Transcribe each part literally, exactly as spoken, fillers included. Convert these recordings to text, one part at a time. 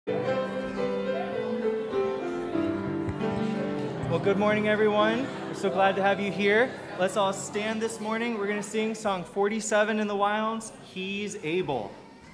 Well, good morning, everyone. We're so glad to have you here. Let's all stand this morning. We're going to sing song forty-seven in the Wilds, He's Able.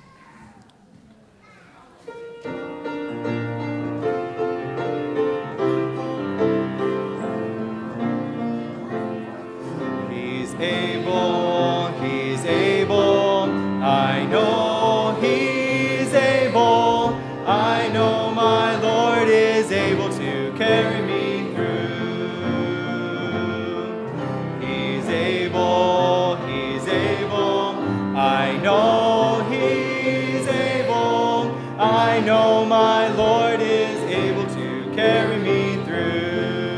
He's able, He's able, I know He's able, I know my Lord is able to carry me through. He's able, He's able, I know He's able, I know my Lord is able to carry me through.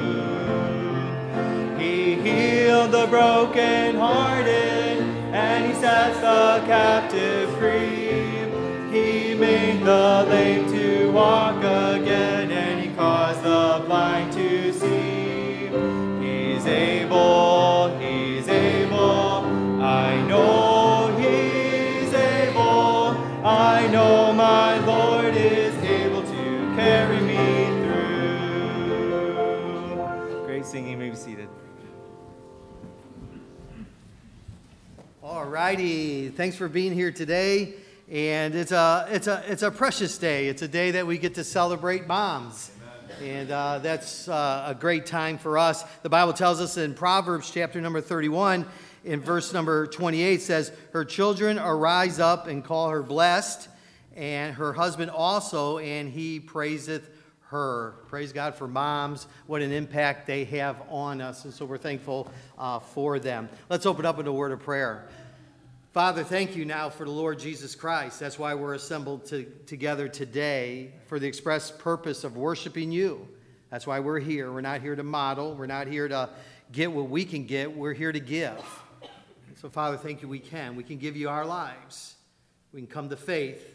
He healed the brokenhearted, and He sets the captive free. He made the lame to walk again, and He caused the blind to see. He's able, He's able, I know He's able, I know my Lord is able to carry me through. Great singing, you may be seated. All righty, thanks for being here today. And it's a, it's a, it's a precious day. It's a day that we get to celebrate moms. Amen. And uh, that's uh, a great time for us. The Bible tells us in Proverbs chapter number thirty-one, in verse number twenty-eight, says, her children arise up and call her blessed, and her husband also, and he praiseth her. Praise God for moms, what an impact they have on us. And so we're thankful uh, for them. Let's open up in a word of prayer. Father, thank you now for the Lord Jesus Christ. That's why we're assembled to, together today, for the express purpose of worshiping you. That's why we're here. We're not here to model. We're not here to get what we can get. We're here to give. And so, Father, thank you we can. We can give you our lives. We can come to faith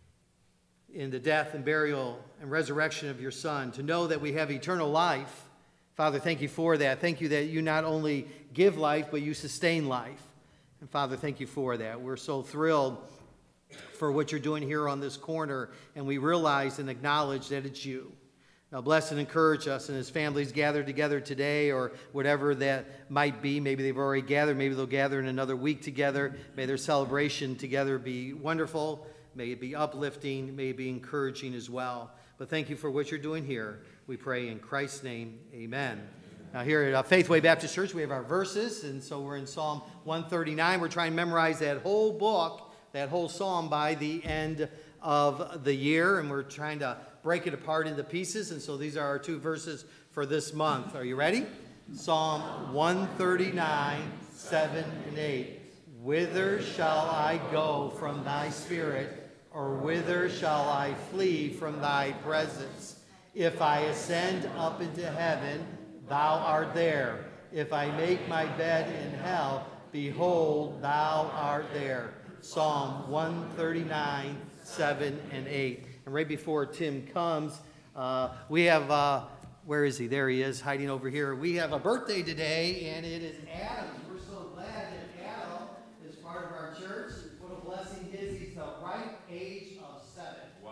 in the death and burial and resurrection of your Son, to know that we have eternal life. Father, thank you for that. Thank you that you not only give life, but you sustain life. And Father, thank you for that. We're so thrilled for what you're doing here on this corner, and we realize and acknowledge that it's you. Now bless and encourage us and as families gather together today, or whatever that might be. Maybe they've already gathered. Maybe they'll gather in another week together. May their celebration together be wonderful. May it be uplifting. May it be encouraging as well. But thank you for what you're doing here. We pray in Christ's name, amen. Now here at Faithway Baptist Church, we have our verses, and so we're in Psalm one thirty-nine. We're trying to memorize that whole book, that whole psalm by the end of the year, and we're trying to break it apart into pieces, and so these are our two verses for this month. Are you ready? Psalm one thirty-nine, seven and eight. Whither shall I go from thy spirit, or whither shall I flee from thy presence? If I ascend up into heaven, thou art there. If I make my bed in hell, behold, thou art there. Psalm one thirty-nine, seven and eight. And right before Tim comes, uh, we have, uh, where is he? There he is, hiding over here. We have a birthday today, and it is Adam. We're so glad that Adam is part of our church. What a blessing it is. He's the ripe age of seven. Wow.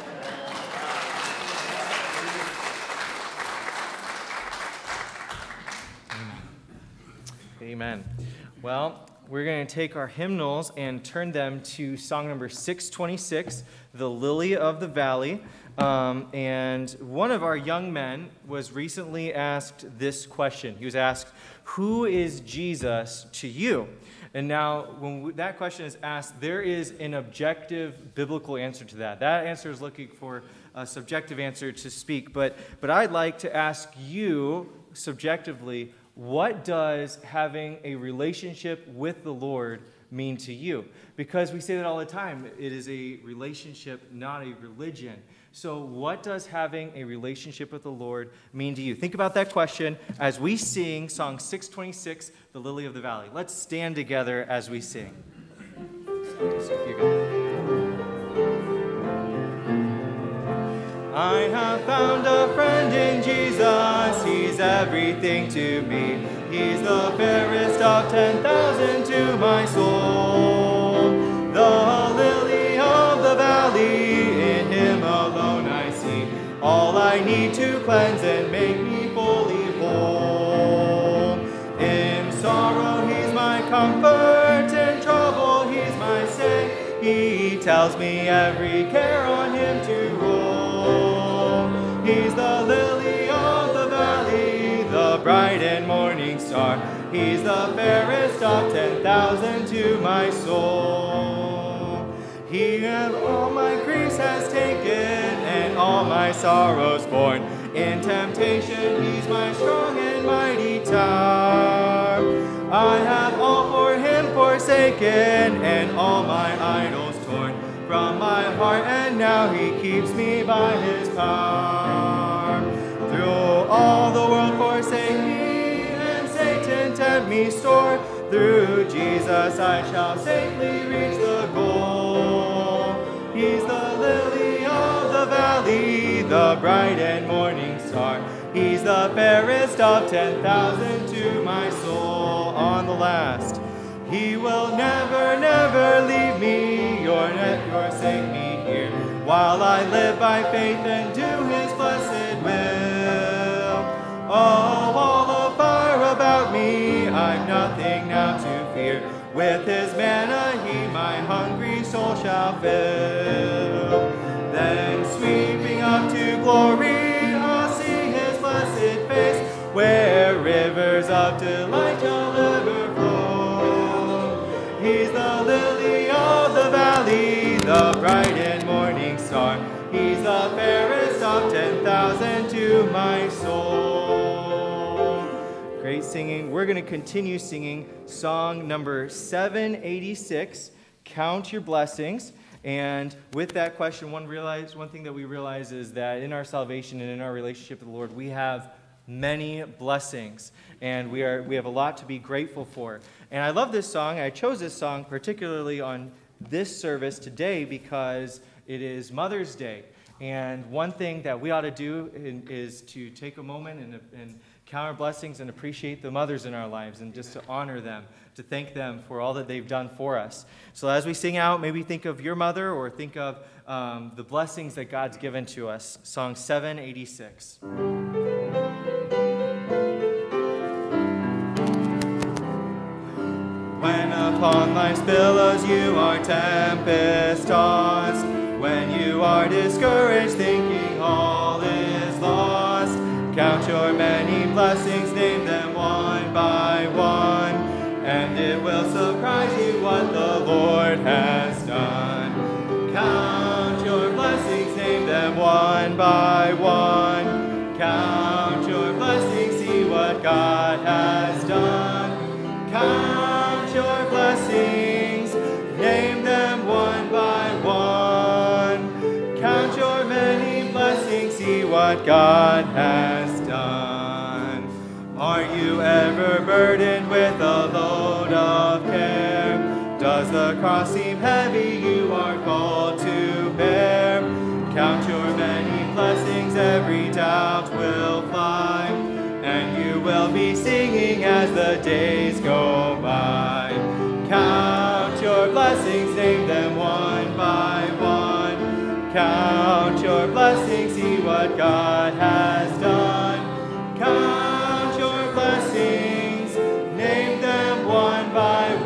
Amen. Well, we're going to take our hymnals and turn them to song number six twenty-six, The Lily of the Valley. Um, and one of our young men was recently asked this question. He was asked, who is Jesus to you? And now, when we, that question is asked, there is an objective biblical answer to that. That answer is looking for a subjective answer to speak. But, but I'd like to ask you, subjectively, what does having a relationship with the Lord mean to you? Because we say that all the time. It is a relationship, not a religion. So what does having a relationship with the Lord mean to you? Think about that question as we sing Song six twenty-six, The Lily of the Valley. Let's stand together as we sing. You go. I have found a friend in Jesus, He's everything to me. He's the fairest of ten thousand to my soul. The lily of the valley, in Him all I need to cleanse and make me fully whole. In sorrow he's my comfort, in trouble he's my stay. He tells me every care on him to roll. He's the lily of the valley, the bright and morning star. He's the fairest of ten thousand to my soul. He has all my griefs has taken and all my sorrows borne. In temptation he's my strong and mighty tower. I have all for him forsaken and all my idols torn from my heart, and now he keeps me by his power. Through all the world forsake me and Satan tempt me sore. Through Jesus I shall safely reach the goal. He's the lily of the valley, the bright and morning star. He's the fairest of ten thousand to my soul. On the last, he will never, never leave me, or net forsake me here, while I live by faith and do his blessed will. Oh, wall of fire about me, I've nothing now to fear. With his manna he my hungry soul shall fill. Then sweeping up to glory, I'll see his blessed face, where rivers of delight shall ever flow. He's the lily of the valley, the bright and morning star. He's the fairest of ten thousand to my soul. Great singing. We're going to continue singing song number seven eighty-six, Count Your Blessings. And with that question, one realize one thing that we realize is that in our salvation and in our relationship with the Lord, we have many blessings, and we are we have a lot to be grateful for. And I love this song. I chose this song particularly on this service today because it is Mother's Day. And one thing that we ought to do in, is to take a moment and, and count our blessings and appreciate the mothers in our lives, and just to honor them, to thank them for all that they've done for us. So as we sing out, maybe think of your mother, or think of um, the blessings that God's given to us. Song seven eighty-six. When upon life's billows you are tempest-tossed, when you are discouraged, thinking all is lost, count your many blessings, name them one by one, and it will surprise you what the Lord has done. Count your blessings, name them one by one. Count your blessings, see what God has done. Count your blessings, name them one by one. Count your many blessings, see what God has done. Are you ever burdened with a load of care? Does the cross seem heavy you are called to bear? Count your many blessings, every doubt will fly, and you will be singing as the days go by. Count your blessings, name them one by one. Count your blessings, see what God has done. Count your blessings, name them one by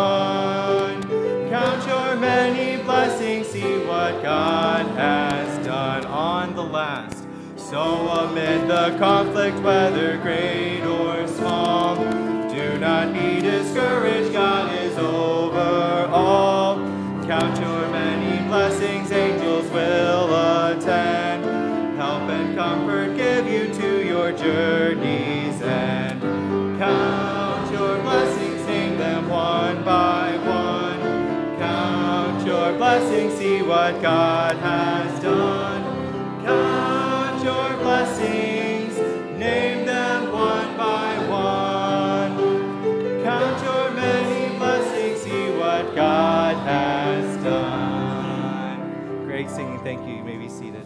one. Count your many blessings, see what God has done. On the last, so amid the conflict, whether great or small, do not be discouraged, God is over all. Count your many blessings, angels will attend, help and comfort give you to your journey's end. Count your blessings, name them one by one. Count your blessings, see what God has done. Count your blessings, name them one by one. Count your many blessings, see what God has done. Great singing, thank you. You may be seated.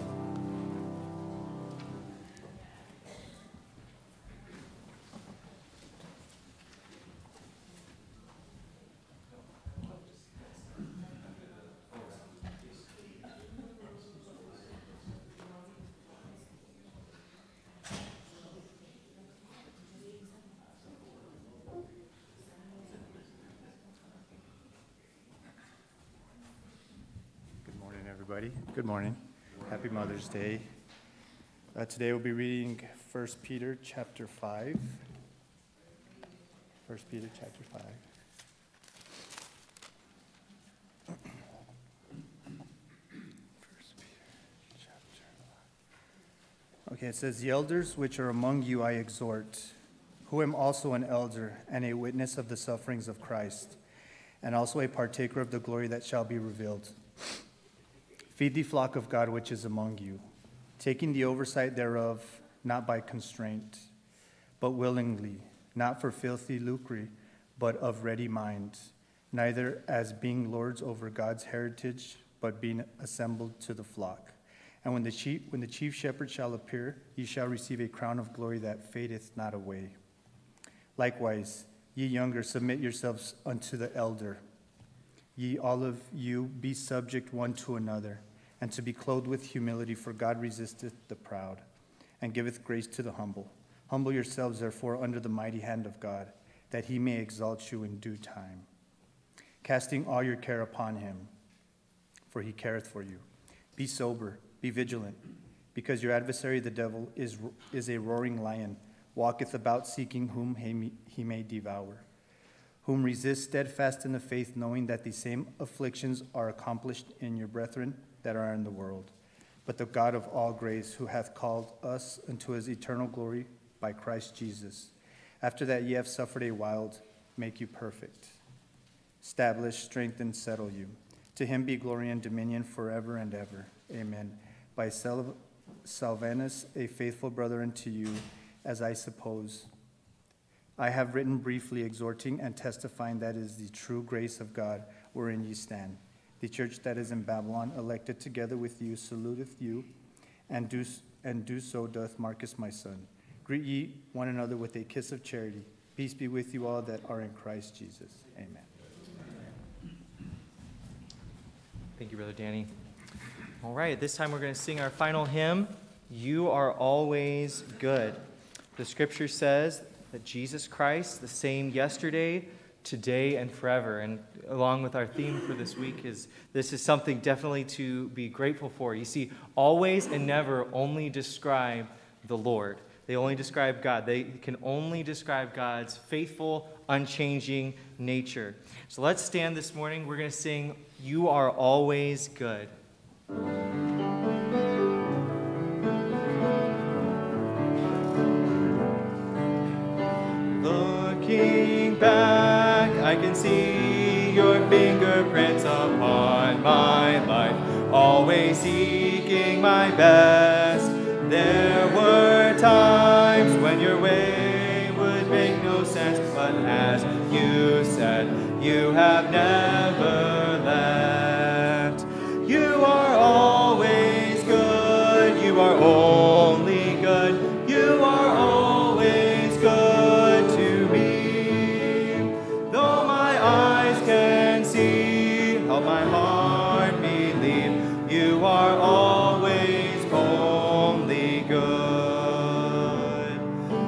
everybody. Good morning. Happy Mother's Day. Uh, today we'll be reading First Peter chapter five. First Peter chapter five. First Peter chapter five. Okay, it says, "The elders which are among you I exhort, who am also an elder and a witness of the sufferings of Christ, and also a partaker of the glory that shall be revealed. Feed the flock of God which is among you, taking the oversight thereof, not by constraint, but willingly, not for filthy lucre, but of ready mind, neither as being lords over God's heritage, but being assembled to the flock. And when the chief, when the chief shepherd shall appear, ye shall receive a crown of glory that fadeth not away. Likewise, ye younger, submit yourselves unto the elder. Ye all of you be subject one to another, and to be clothed with humility, for God resisteth the proud, and giveth grace to the humble. Humble yourselves, therefore, under the mighty hand of God, that he may exalt you in due time. Casting all your care upon him, for he careth for you. Be sober, be vigilant, because your adversary the devil is, is a roaring lion, walketh about seeking whom he may devour. Whom resist steadfast in the faith, knowing that the same afflictions are accomplished in your brethren that are in the world. But the God of all grace, who hath called us unto his eternal glory by Christ Jesus, after that ye have suffered a while, make you perfect, establish, strengthen, settle you. To him be glory and dominion forever and ever. Amen. By Sal- Silvanus, a faithful brother unto you, as I suppose, I have written briefly, exhorting and testifying that is the true grace of God wherein ye stand. The church that is in Babylon, elected together with you, saluteth you, and do, and do so doth Marcus my son. Greet ye one another with a kiss of charity. Peace be with you all that are in Christ Jesus. Amen." Thank you, Brother Danny. All right, at this time we're going to sing our final hymn, "You Are Always Good." The scripture says that Jesus Christ, the same yesterday, today, and forever. And along with our theme for this week is this is something definitely to be grateful for. You see, always and never only describe the Lord. They only describe God. They can only describe God's faithful, unchanging nature. So let's stand this morning. We're going to sing, "You Are Always Good." Looking back, I can see your fingerprints upon my life, always seeking my best. There were times when your way would make no sense, but as you said, you have never left. You are always good, you are only good, you are always good to me. Though my eyes can see, help my heart believe, you are always only good.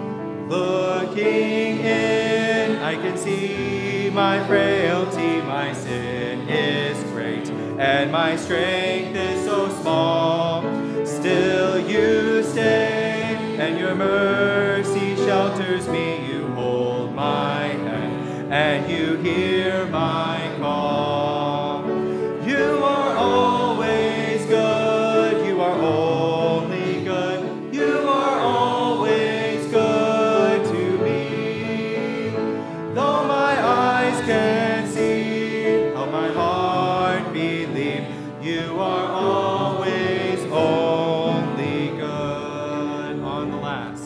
Looking in, I can see my frailty, my sin is great, and my strength is so small. Still you stay, and your mercy shelters me. You hold my hand, and you hear my call. You are always good, you are only good, you are always good to me. Though my eyes can see, how my heart believe, you are always only good. On the last.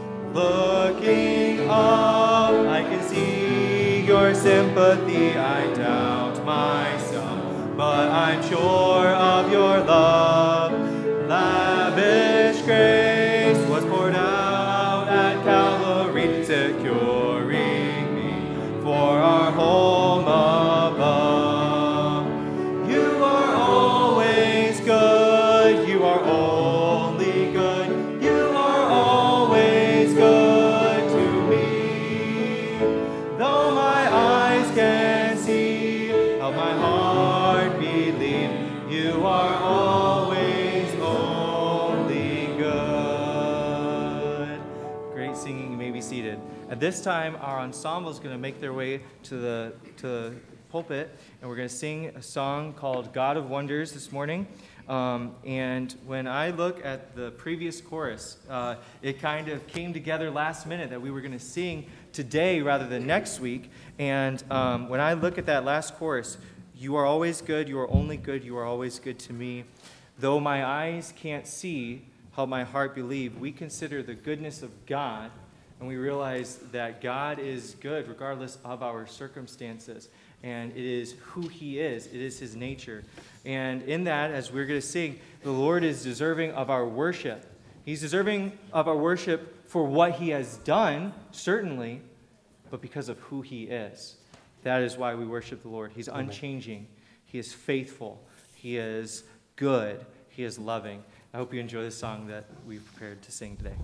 Looking up, I can see your sympathy. I doubt myself, but I'm sure of your love. Lavish grace was poured out at Calvary, securing me for our home above. You are always good, you are only good, you are always good to me. Though my eyes can see, how my heart believe, you are always At this time, our ensemble is going to make their way to the, to the pulpit, and we're going to sing a song called God of Wonders this morning. Um, and when I look at the previous chorus, uh, it kind of came together last minute that we were going to sing today rather than next week. And um, when I look at that last chorus, you are always good, you are only good, you are always good to me. Though my eyes can't see, help my heart believe. We consider the goodness of God, and we realize that God is good regardless of our circumstances. And it is who he is. It is his nature. And in that, as we're going to sing, the Lord is deserving of our worship. He's deserving of our worship for what he has done, certainly, but because of who he is. That is why we worship the Lord. He's unchanging. He is faithful. He is good. He is loving. I hope you enjoy the song that we've prepared to sing today.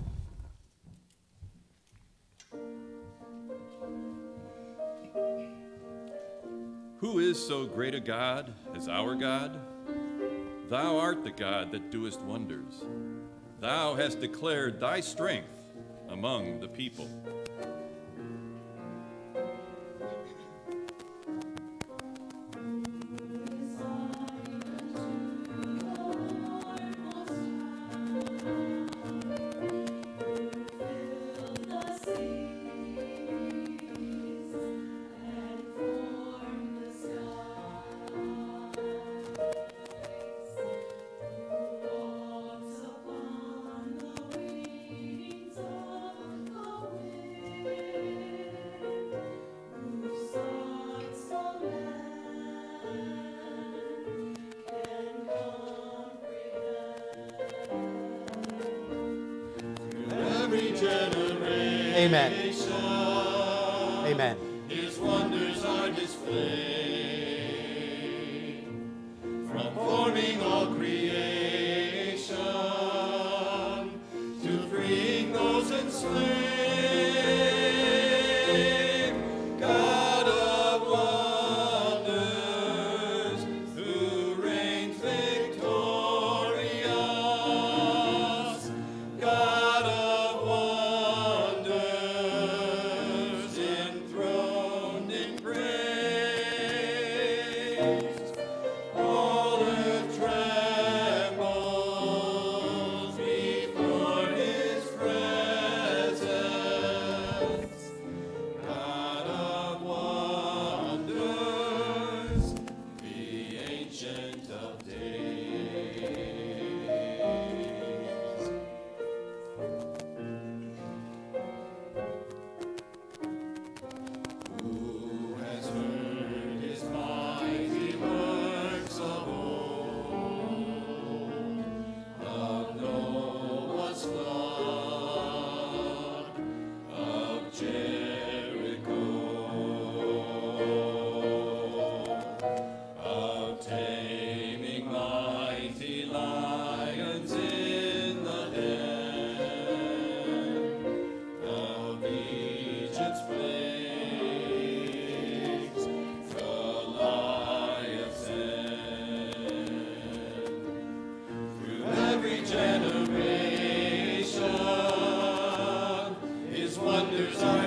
Who is so great a God as our God? Thou art the God that doest wonders. Thou hast declared thy strength among the people. Amen. Amen. His wonders are displayed, from forming all creation to freeing those enslaved. God of wonders, who reigns victorious. God of wonders, enthroned in praise. All earth trembles before his presence. God of wonders, the Ancient of Days. Who has heard his mighty works of old, of Noah's flood, of Jericho, of taming mighty lions in the den, of Egypt's plagues, Goliath's end. Through every generation, his wonders are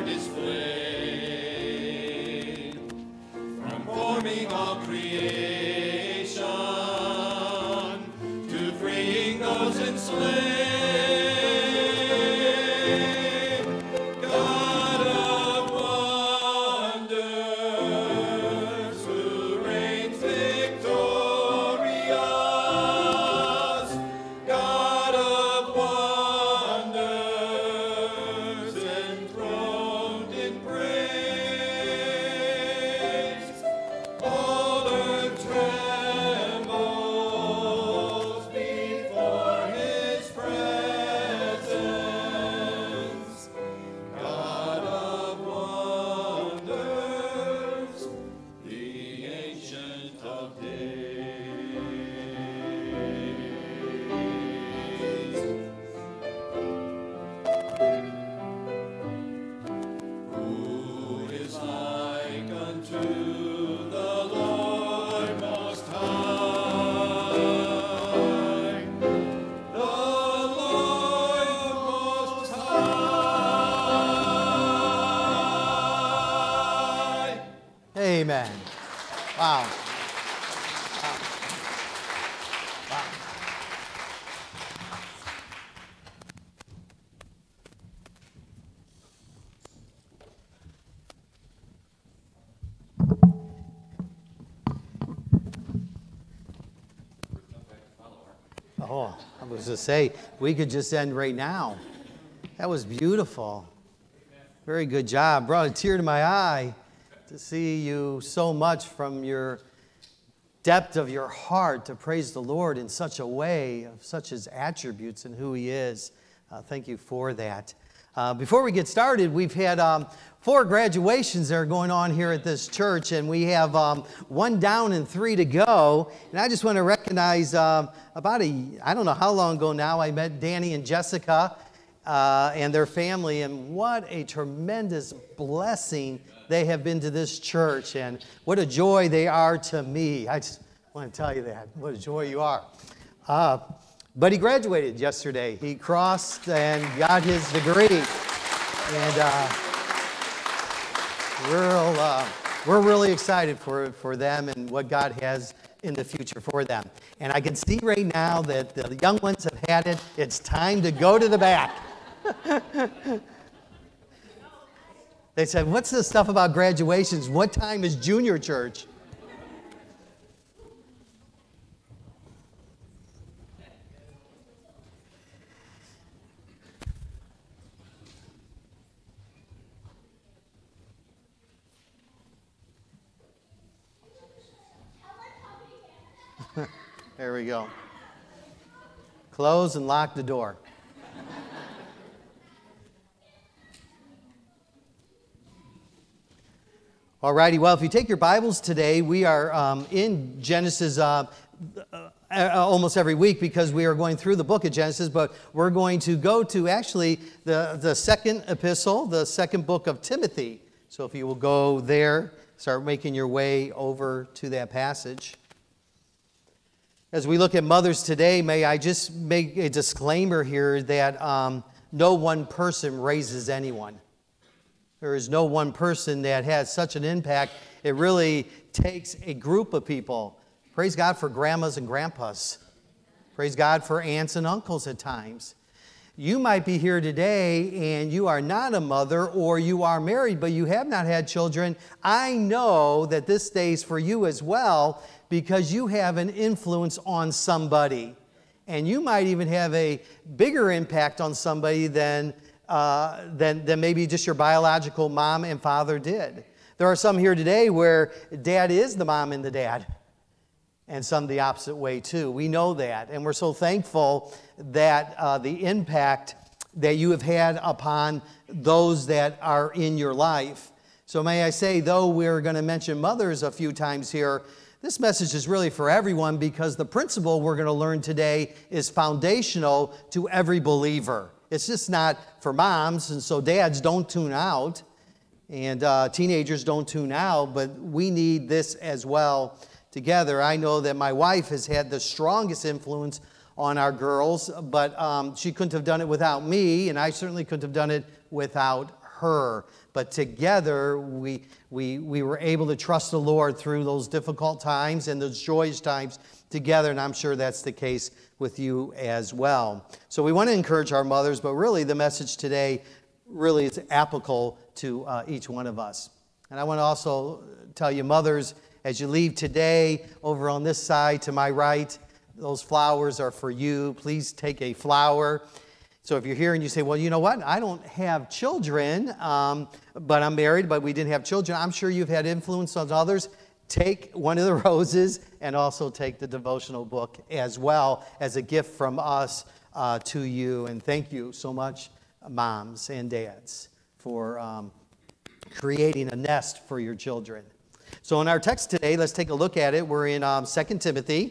displayed, from forming all creation to freeing those enslaved. God of wonders, who reigns victorious. God of wonders, enthroned in praise. All earth trembles before his presence. Oh, I was going to say, we could just end right now. That was beautiful. Very good job. Brought a tear to my eye to see you so much from your depth of your heart to praise the Lord in such a way, of such his attributes and who he is. Uh, thank you for that. Uh, before we get started, we've had um, four graduations that are going on here at this church, and we have um, one down and three to go. And I just want to recognize um, about a, I don't know how long ago now, I met Danny and Jessica uh, and their family, and what a tremendous blessing they have been to this church, and what a joy they are to me. I just want to tell you that. What a joy you are. Uh, But he graduated yesterday. He crossed and got his degree. And uh, we're, uh, we're really excited for, for them and what God has in the future for them. And I can see right now that the young ones have had it. It's time to go to the back. They said, what's this stuff about graduations? What time is junior church? There we go. Close and lock the door. All righty, well, if you take your Bibles today, we are um, in Genesis uh, uh, almost every week because we are going through the book of Genesis, but we're going to go to actually the, the second epistle, the second book of Timothy. So if you will go there, start making your way over to that passage. As we look at mothers today, may I just make a disclaimer here that um, no one person raises anyone. There is no one person that has such an impact. It really takes a group of people. Praise God for grandmas and grandpas. Praise God for aunts and uncles at times. You might be here today and you are not a mother, or you are married but you have not had children. I know that this stays for you as well, because you have an influence on somebody. And you might even have a bigger impact on somebody than, uh, than, than maybe just your biological mom and father did. There are some here today where dad is the mom and the dad, and some the opposite way too. We know that, and we're so thankful that uh, the impact that you have had upon those that are in your life. So may I say, though we're going to mention mothers a few times here, this message is really for everyone, because the principle we're going to learn today is foundational to every believer. It's just not for moms, and so dads, don't tune out, and uh, teenagers don't tune out, but we need this as well together. I know that my wife has had the strongest influence on our girls, but um, she couldn't have done it without me, and I certainly couldn't have done it without her. But together, we, we, we were able to trust the Lord through those difficult times and those joyous times together, and I'm sure that's the case with you as well. So we want to encourage our mothers, but really the message today really is applicable to uh, each one of us. And I want to also tell you, mothers, as you leave today, over on this side to my right, those flowers are for you. Please take a flower. So if you're here and you say, well, you know what, I don't have children, um, but I'm married, but we didn't have children, I'm sure you've had influence on others. Take one of the roses and also take the devotional book as well as a gift from us uh, to you. And thank you so much, moms and dads, for um, creating a nest for your children. So in our text today, let's take a look at it. We're in um, Second Timothy,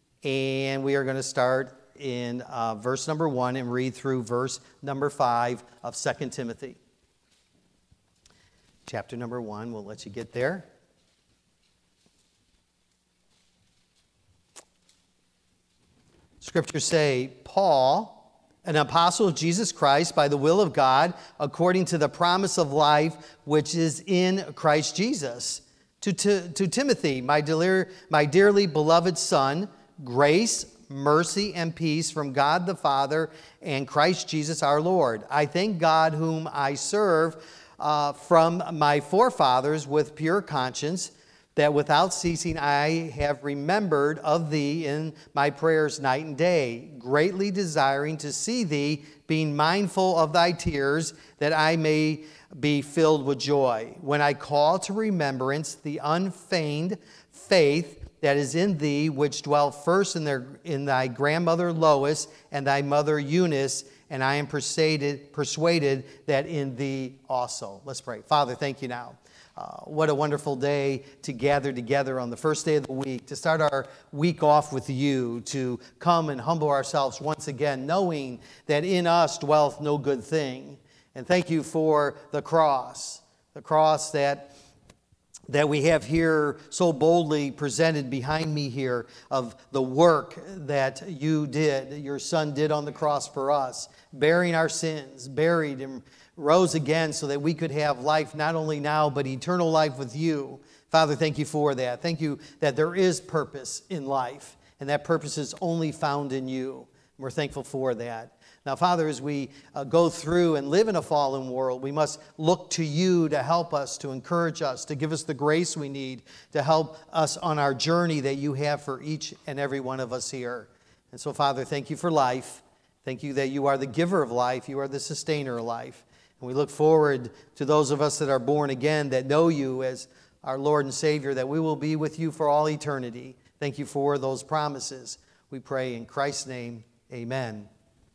and we are going to start in uh, verse number one and read through verse number five of Second Timothy. Chapter number one, we'll let you get there. Scriptures say, Paul, an apostle of Jesus Christ by the will of God, according to the promise of life which is in Christ Jesus, to, to, to Timothy, my, dear, my dearly beloved son, grace, mercy, and peace from God the Father and Christ Jesus our Lord. I thank God whom I serve uh, from my forefathers with pure conscience, that without ceasing I have remembered of thee in my prayers night and day, greatly desiring to see thee, being mindful of thy tears, that I may be filled with joy. When I call to remembrance the unfeigned faith that is in thee, which dwelt first in, their, in thy grandmother Lois and thy mother Eunice, and I am persuaded, persuaded that in thee also. Let's pray. Father, thank you now. Uh, what a wonderful day to gather together on the first day of the week, to start our week off with you, to come and humble ourselves once again, knowing that in us dwelleth no good thing. And thank you for the cross, the cross that, that we have here so boldly presented behind me here, of the work that you did, your Son did on the cross for us, bearing our sins, buried and rose again so that we could have life not only now, but eternal life with you. Father, thank you for that. Thank you that there is purpose in life, and that purpose is only found in you. We're thankful for that. Now, Father, as we uh, go through and live in a fallen world, we must look to you to help us, to encourage us, to give us the grace we need to help us on our journey that you have for each and every one of us here. And so, Father, thank you for life. Thank you that you are the giver of life. You are the sustainer of life. And we look forward to those of us that are born again, that know you as our Lord and Savior, that we will be with you for all eternity. Thank you for those promises. We pray in Christ's name, amen.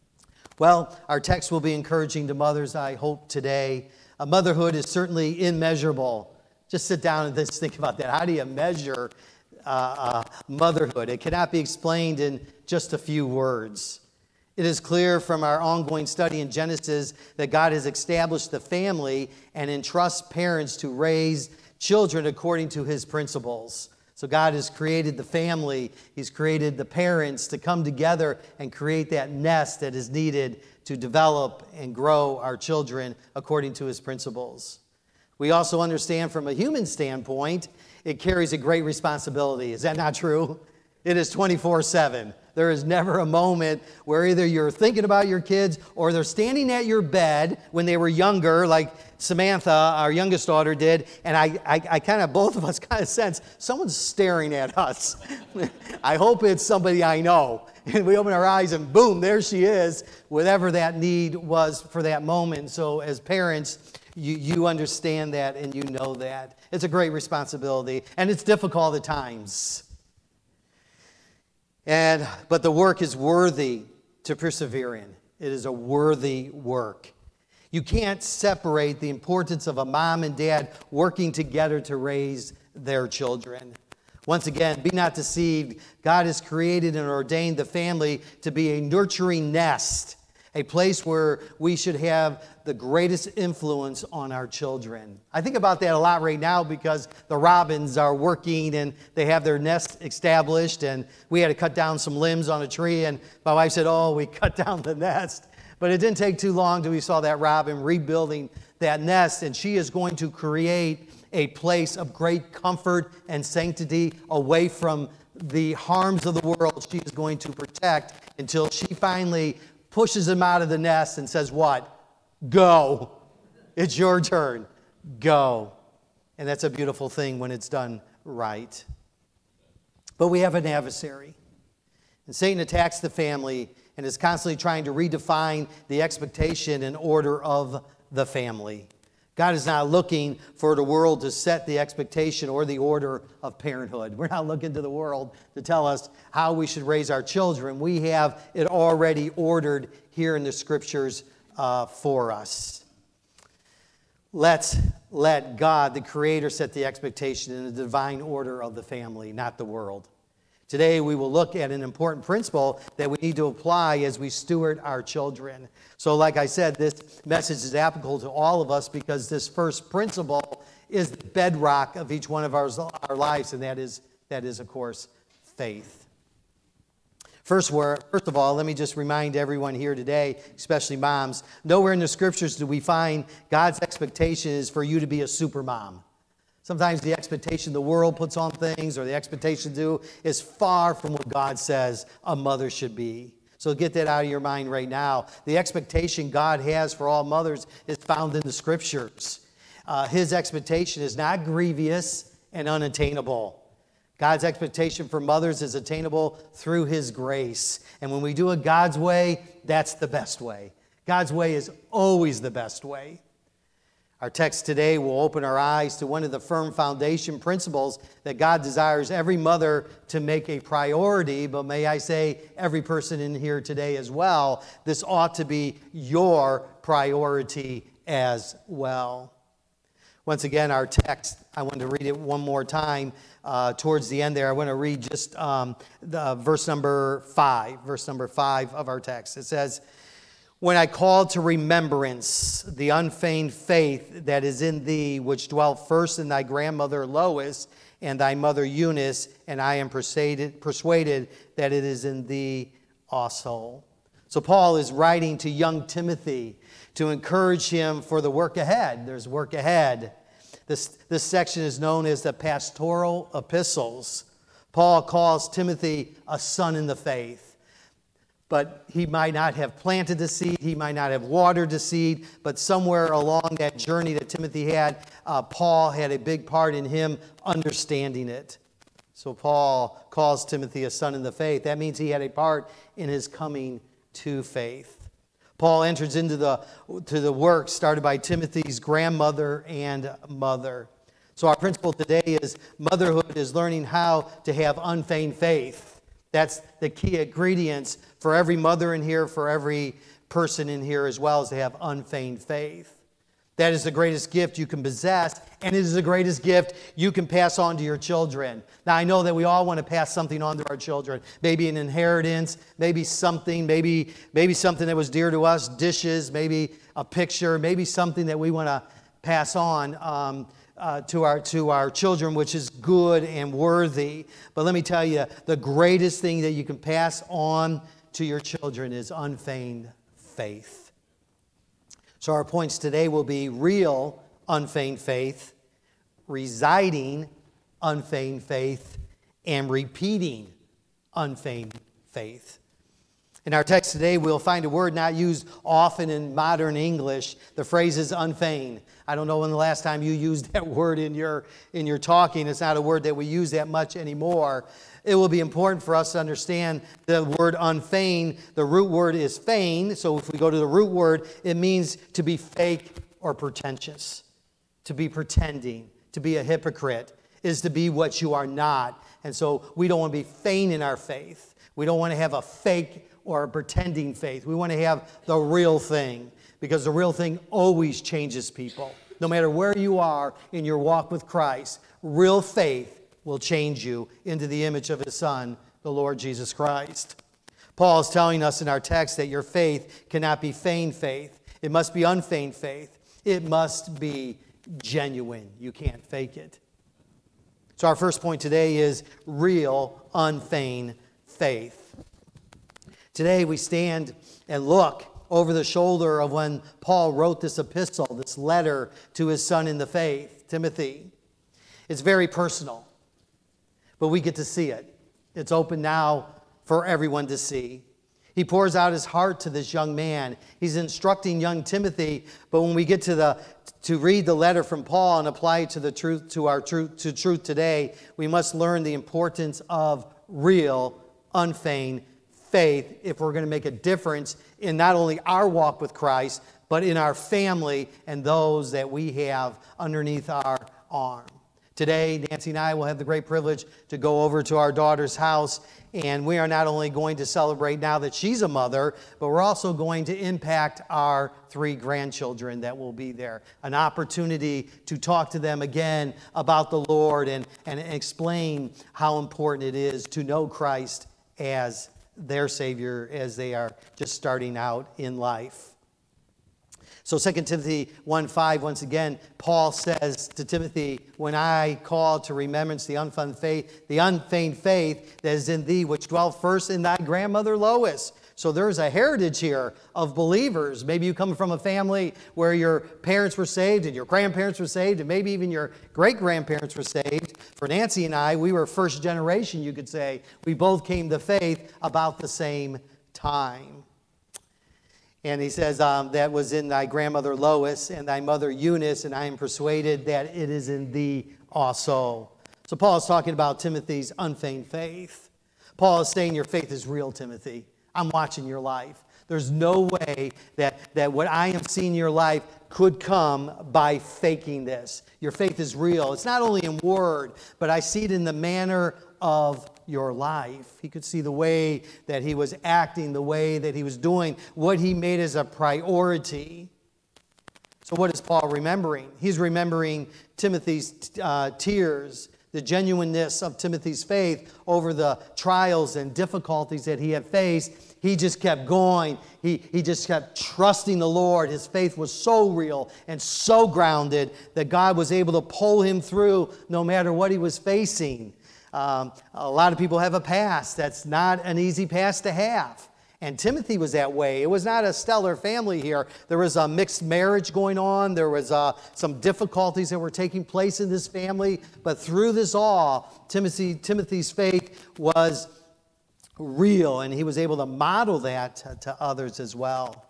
Well, our text will be encouraging to mothers, I hope, today. Uh, motherhood is certainly immeasurable. Just sit down and just think about that. How do you measure uh, uh, motherhood? It cannot be explained in just a few words. It is clear from our ongoing study in Genesis that God has established the family and entrusts parents to raise children according to his principles. So God has created the family. He's created the parents to come together and create that nest that is needed to develop and grow our children according to his principles. We also understand from a human standpoint, it carries a great responsibility. Is that not true? It is twenty-four seven. There is never a moment where either you're thinking about your kids or they're standing at your bed when they were younger, like Samantha, our youngest daughter, did. And I, I, I kind of, both of us kind of sense someone's staring at us. I hope it's somebody I know. And we open our eyes and boom, there she is, whatever that need was for that moment. So as parents, you, you understand that and you know that. It's a great responsibility, and it's difficult at times. And, but the work is worthy to persevere in. It is a worthy work. You can't separate the importance of a mom and dad working together to raise their children. Once again, be not deceived. God has created and ordained the family to be a nurturing nest, a place where we should have the greatest influence on our children. I think about that a lot right now because the robins are working and they have their nest established, and we had to cut down some limbs on a tree, and my wife said, oh, we cut down the nest. But it didn't take too long till we saw that robin rebuilding that nest, and she is going to create a place of great comfort and sanctity away from the harms of the world. She is going to protect until she finally pushes him out of the nest and says, what? Go. It's your turn. Go. And that's a beautiful thing when it's done right. But we have an adversary. And Satan attacks the family and is constantly trying to redefine the expectation and order of the family. God is not looking for the world to set the expectation or the order of parenthood. We're not looking to the world to tell us how we should raise our children. We have it already ordered here in the Scriptures uh, for us. Let's let God, the Creator, set the expectation in the divine order of the family, not the world. Today we will look at an important principle that we need to apply as we steward our children. So like I said, this message is applicable to all of us because this first principle is the bedrock of each one of our, our lives, and that is, that is, of course, faith. First, first of all, let me just remind everyone here today, especially moms, nowhere in the Scriptures do we find God's expectation is for you to be a super mom. Sometimes the expectation the world puts on things or the expectation to do is far from what God says a mother should be. So get that out of your mind right now. The expectation God has for all mothers is found in the Scriptures. Uh, his expectation is not grievous and unattainable. God's expectation for mothers is attainable through His grace. And when we do it God's way, that's the best way. God's way is always the best way. Our text today will open our eyes to one of the firm foundation principles that God desires every mother to make a priority, but may I say every person in here today as well. This ought to be your priority as well. Once again, our text, I want to read it one more time. Uh, towards the end there, I want to read just um, the verse number five, verse number five of our text. It says, "When I called to remembrance the unfeigned faith that is in thee, which dwelt first in thy grandmother Lois and thy mother Eunice, and I am persuaded, persuaded that it is in thee also." So Paul is writing to young Timothy to encourage him for the work ahead. There's work ahead. This, this section is known as the pastoral epistles. Paul calls Timothy a son in the faith. But he might not have planted the seed, he might not have watered the seed, but somewhere along that journey that Timothy had, uh, Paul had a big part in him understanding it. So Paul calls Timothy a son in the faith. That means he had a part in his coming to faith. Paul enters into the, to the work started by Timothy's grandmother and mother. So our principle today is motherhood is learning how to have unfeigned faith. That's the key ingredients for every mother in here, for every person in here as well, as to have unfeigned faith. That is the greatest gift you can possess, and it is the greatest gift you can pass on to your children. Now, I know that we all want to pass something on to our children. Maybe an inheritance, maybe something, maybe, maybe something that was dear to us, dishes, maybe a picture, maybe something that we want to pass on um, uh, to our, to our children, which is good and worthy. But let me tell you, the greatest thing that you can pass on to your children is unfeigned faith. So our points today will be real unfeigned faith, residing unfeigned faith, and repeating unfeigned faith. In our text today, we'll find a word not used often in modern English. The phrase is unfeigned. I don't know when the last time you used that word in your, in your talking. It's not a word that we use that much anymore. It will be important for us to understand the word unfeigned. The root word is feign. So if we go to the root word, it means to be fake or pretentious, to be pretending, to be a hypocrite, is to be what you are not. And so we don't want to be feigning our faith. We don't want to have a fake or a pretending faith. We want to have the real thing, because the real thing always changes people. No matter where you are in your walk with Christ, real faith will change you into the image of His Son, the Lord Jesus Christ. Paul is telling us in our text that your faith cannot be feigned faith. It must be unfeigned faith. It must be genuine. You can't fake it. So our first point today is real, unfeigned faith. Today we stand and look over the shoulder of when Paul wrote this epistle, this letter to his son in the faith, Timothy. It's very personal, but we get to see it. It's open now for everyone to see. He pours out his heart to this young man. He's instructing young Timothy, but when we get to the to read the letter from Paul and apply it to the truth to our truth to truth today, we must learn the importance of real, unfeigned faith if we're going to make a difference in not only our walk with Christ, but in our family and those that we have underneath our arm. Today, Nancy and I will have the great privilege to go over to our daughter's house, and we are not only going to celebrate now that she's a mother, but we're also going to impact our three grandchildren that will be there. An opportunity to talk to them again about the Lord and, and explain how important it is to know Christ as their Savior as they are just starting out in life. So Second Timothy one five, once again, Paul says to Timothy, when I call to remembrance the unfeigned faith, the unfeigned faith that is in thee, which dwelt first in thy grandmother Lois. So there's a heritage here of believers. Maybe you come from a family where your parents were saved and your grandparents were saved and maybe even your great-grandparents were saved. For Nancy and I, we were first generation, you could say. We both came to faith about the same time. And he says, um, that was in thy grandmother Lois and thy mother Eunice, and I am persuaded that it is in thee also. So Paul is talking about Timothy's unfeigned faith. Paul is saying your faith is real, Timothy. I'm watching your life. There's no way that, that what I am seeing in your life could come by faking this. Your faith is real. It's not only in word, but I see it in the manner of your life. He could see the way that he was acting, the way that he was doing, what he made as a priority. So what is Paul remembering? He's remembering Timothy's uh, tears, the genuineness of Timothy's faith over the trials and difficulties that he had faced. He just kept going. He, he just kept trusting the Lord. His faith was so real and so grounded that God was able to pull him through no matter what he was facing. Um, a lot of people have a past that's not an easy past to have. And Timothy was that way. It was not a stellar family here. There was a mixed marriage going on. There was uh, some difficulties that were taking place in this family. But through this all, Timothy, Timothy's faith was real, and he was able to model that to, to others as well.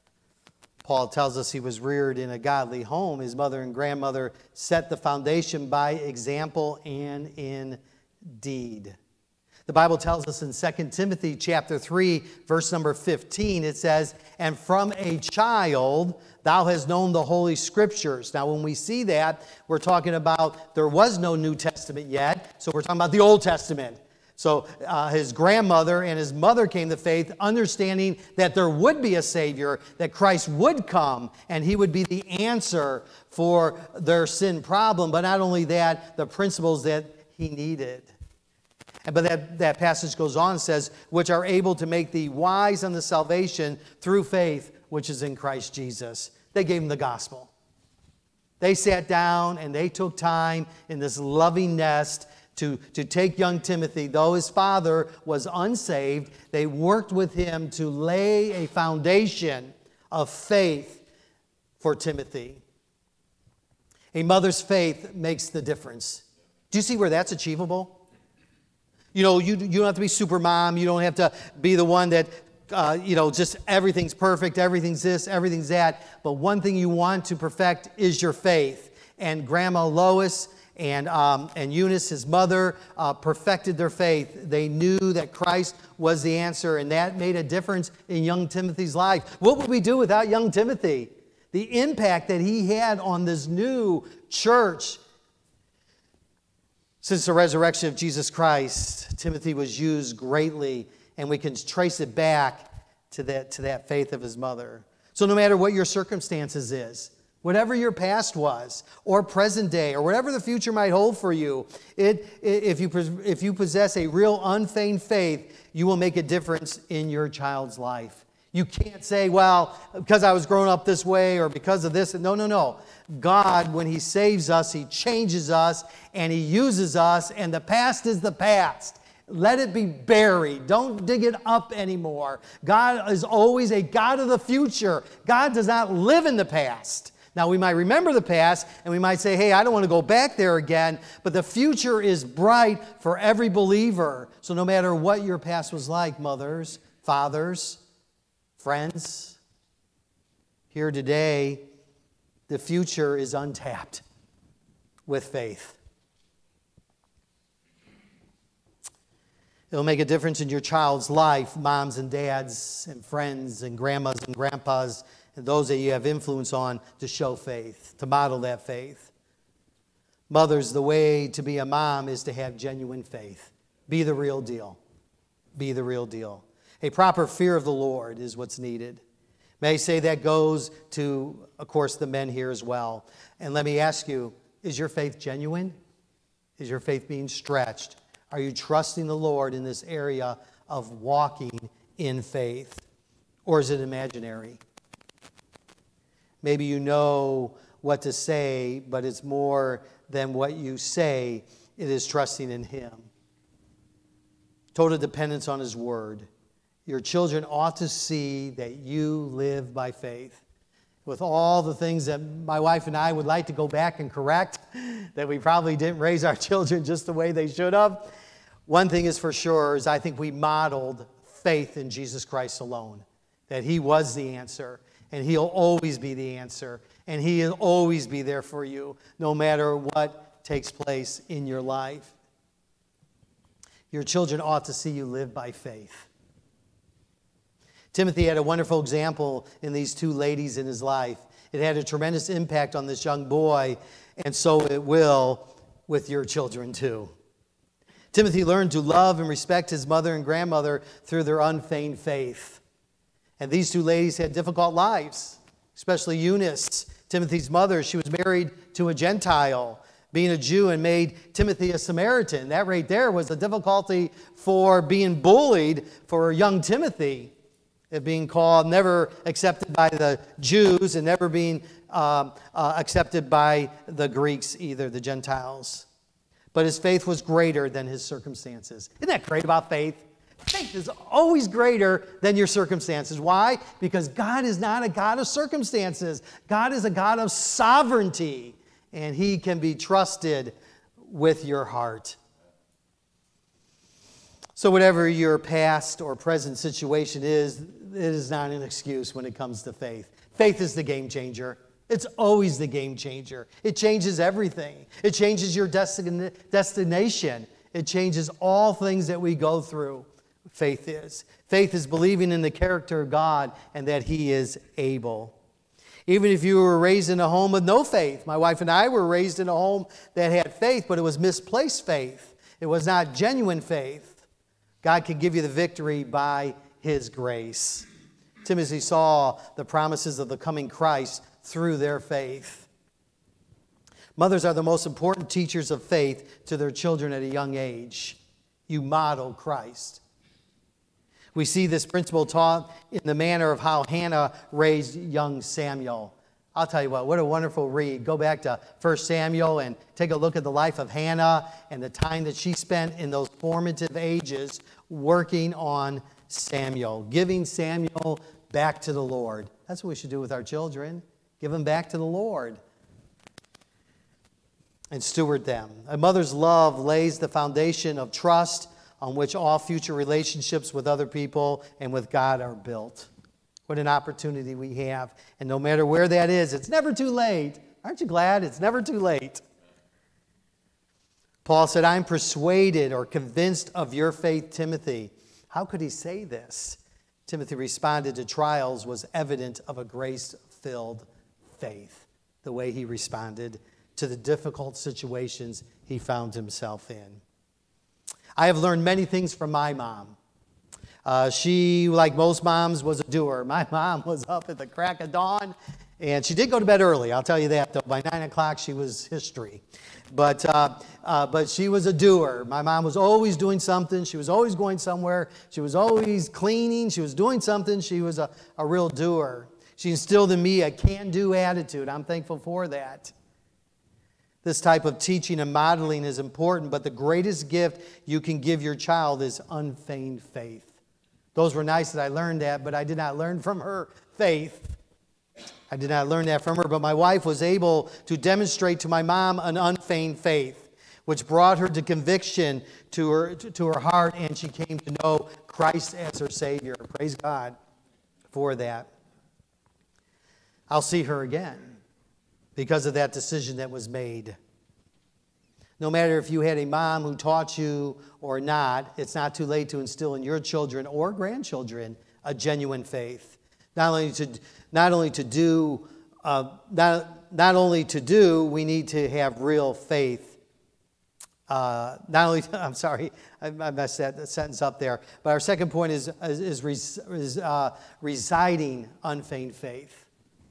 Paul tells us he was reared in a godly home. His mother and grandmother set the foundation by example and in deed. The Bible tells us in Second Timothy chapter three, verse number fifteen, it says, "And from a child thou hast known the Holy Scriptures." Now, when we see that, we're talking about there was no New Testament yet, so we're talking about the Old Testament. So uh, his grandmother and his mother came to faith, understanding that there would be a Savior, that Christ would come, and he would be the answer for their sin problem. But not only that, the principles that he needed. But that, that passage goes on and says, "which are able to make thee wise unto salvation through faith, which is in Christ Jesus." They gave him the gospel. They sat down and they took time in this loving nest to, to take young Timothy. Though his father was unsaved, they worked with him to lay a foundation of faith for Timothy. A mother's faith makes the difference. Do you see where that's achievable? You know, you, you don't have to be super mom. You don't have to be the one that, uh, you know, just everything's perfect, everything's this, everything's that. But one thing you want to perfect is your faith. And Grandma Lois and, um, and Eunice, his mother, uh, perfected their faith. They knew that Christ was the answer, and that made a difference in young Timothy's life. What would we do without young Timothy? The impact that he had on this new church. Since the resurrection of Jesus Christ, Timothy was used greatly, and we can trace it back to that, to that faith of his mother. So no matter what your circumstances is, whatever your past was, or present day, or whatever the future might hold for you, it, if you, if you possess a real unfeigned faith, you will make a difference in your child's life. You can't say, well, because I was growing up this way or because of this. No, no, no. God, when he saves us, he changes us and he uses us, and the past is the past. Let it be buried. Don't dig it up anymore. God is always a God of the future. God does not live in the past. Now, we might remember the past and we might say, hey, I don't want to go back there again, but the future is bright for every believer. So no matter what your past was like, mothers, fathers, friends, here today, the future is untapped with faith. It'll make a difference in your child's life, moms and dads and friends and grandmas and grandpas and those that you have influence on, to show faith, to model that faith. Mothers, the way to be a mom is to have genuine faith. Be the real deal. Be the real deal. A proper fear of the Lord is what's needed. May I say that goes to, of course, the men here as well. And let me ask you, is your faith genuine? Is your faith being stretched? Are you trusting the Lord in this area of walking in faith? Or is it imaginary? Maybe you know what to say, but it's more than what you say. It is trusting in Him. Total dependence on His Word. Your children ought to see that you live by faith. With all the things that my wife and I would like to go back and correct, that we probably didn't raise our children just the way they should have, one thing is for sure is I think we modeled faith in Jesus Christ alone. That He was the answer, and He'll always be the answer, and He'll always be there for you, no matter what takes place in your life. Your children ought to see you live by faith. Timothy had a wonderful example in these two ladies in his life. It had a tremendous impact on this young boy, and so it will with your children too. Timothy learned to love and respect his mother and grandmother through their unfeigned faith. And these two ladies had difficult lives, especially Eunice, Timothy's mother. She was married to a Gentile, being a Jew, and made Timothy a Samaritan. That right there was a difficulty for being bullied for young Timothy. It being called, never accepted by the Jews, and never being um, uh, accepted by the Greeks either, the Gentiles. But his faith was greater than his circumstances. Isn't that great about faith? Faith is always greater than your circumstances. Why? Because God is not a God of circumstances. God is a God of sovereignty, and He can be trusted with your heart. So whatever your past or present situation is, it is not an excuse when it comes to faith. Faith is the game changer. It's always the game changer. It changes everything. It changes your destin- destination. It changes all things that we go through. Faith is. Faith is believing in the character of God and that He is able. Even if you were raised in a home with no faith. My wife and I were raised in a home that had faith, but it was misplaced faith. It was not genuine faith. God can give you the victory by His grace. Timothy saw the promises of the coming Christ through their faith. Mothers are the most important teachers of faith to their children at a young age. You model Christ. We see this principle taught in the manner of how Hannah raised young Samuel. I'll tell you what, what a wonderful read. Go back to First Samuel and take a look at the life of Hannah and the time that she spent in those formative ages working on Samuel, giving Samuel back to the Lord. That's what we should do with our children. Give them back to the Lord and steward them. A mother's love lays the foundation of trust on which all future relationships with other people and with God are built. What an opportunity we have. And no matter where that is, it's never too late. Aren't you glad it's never too late? Paul said, I'm persuaded or convinced of your faith, Timothy. How could he say this? Timothy responded to trials was evident of a grace-filled faith. The way he responded to the difficult situations he found himself in. I have learned many things from my mom. Uh, she, like most moms, was a doer. My mom was up at the crack of dawn, and she did go to bed early. I'll tell you that, though. By nine o'clock, she was history. But, uh, uh, but she was a doer. My mom was always doing something. She was always going somewhere. She was always cleaning. She was doing something. She was a, a real doer. She instilled in me a can-do attitude. I'm thankful for that. This type of teaching and modeling is important, but the greatest gift you can give your child is unfeigned faith. Those were nice that I learned that, but I did not learn from her faith. I did not learn that from her, but my wife was able to demonstrate to my mom an unfeigned faith, which brought her to conviction to her, to her heart, and she came to know Christ as her Savior. Praise God for that. I'll see her again because of that decision that was made. No matter if you had a mom who taught you or not, it's not too late to instill in your children or grandchildren a genuine faith. Not only to, not only to do, uh, not, not only to do, we need to have real faith. Uh, not only, I'm sorry, I, I messed that sentence up there. But our second point is, is, is, res, is uh, residing unfeigned faith.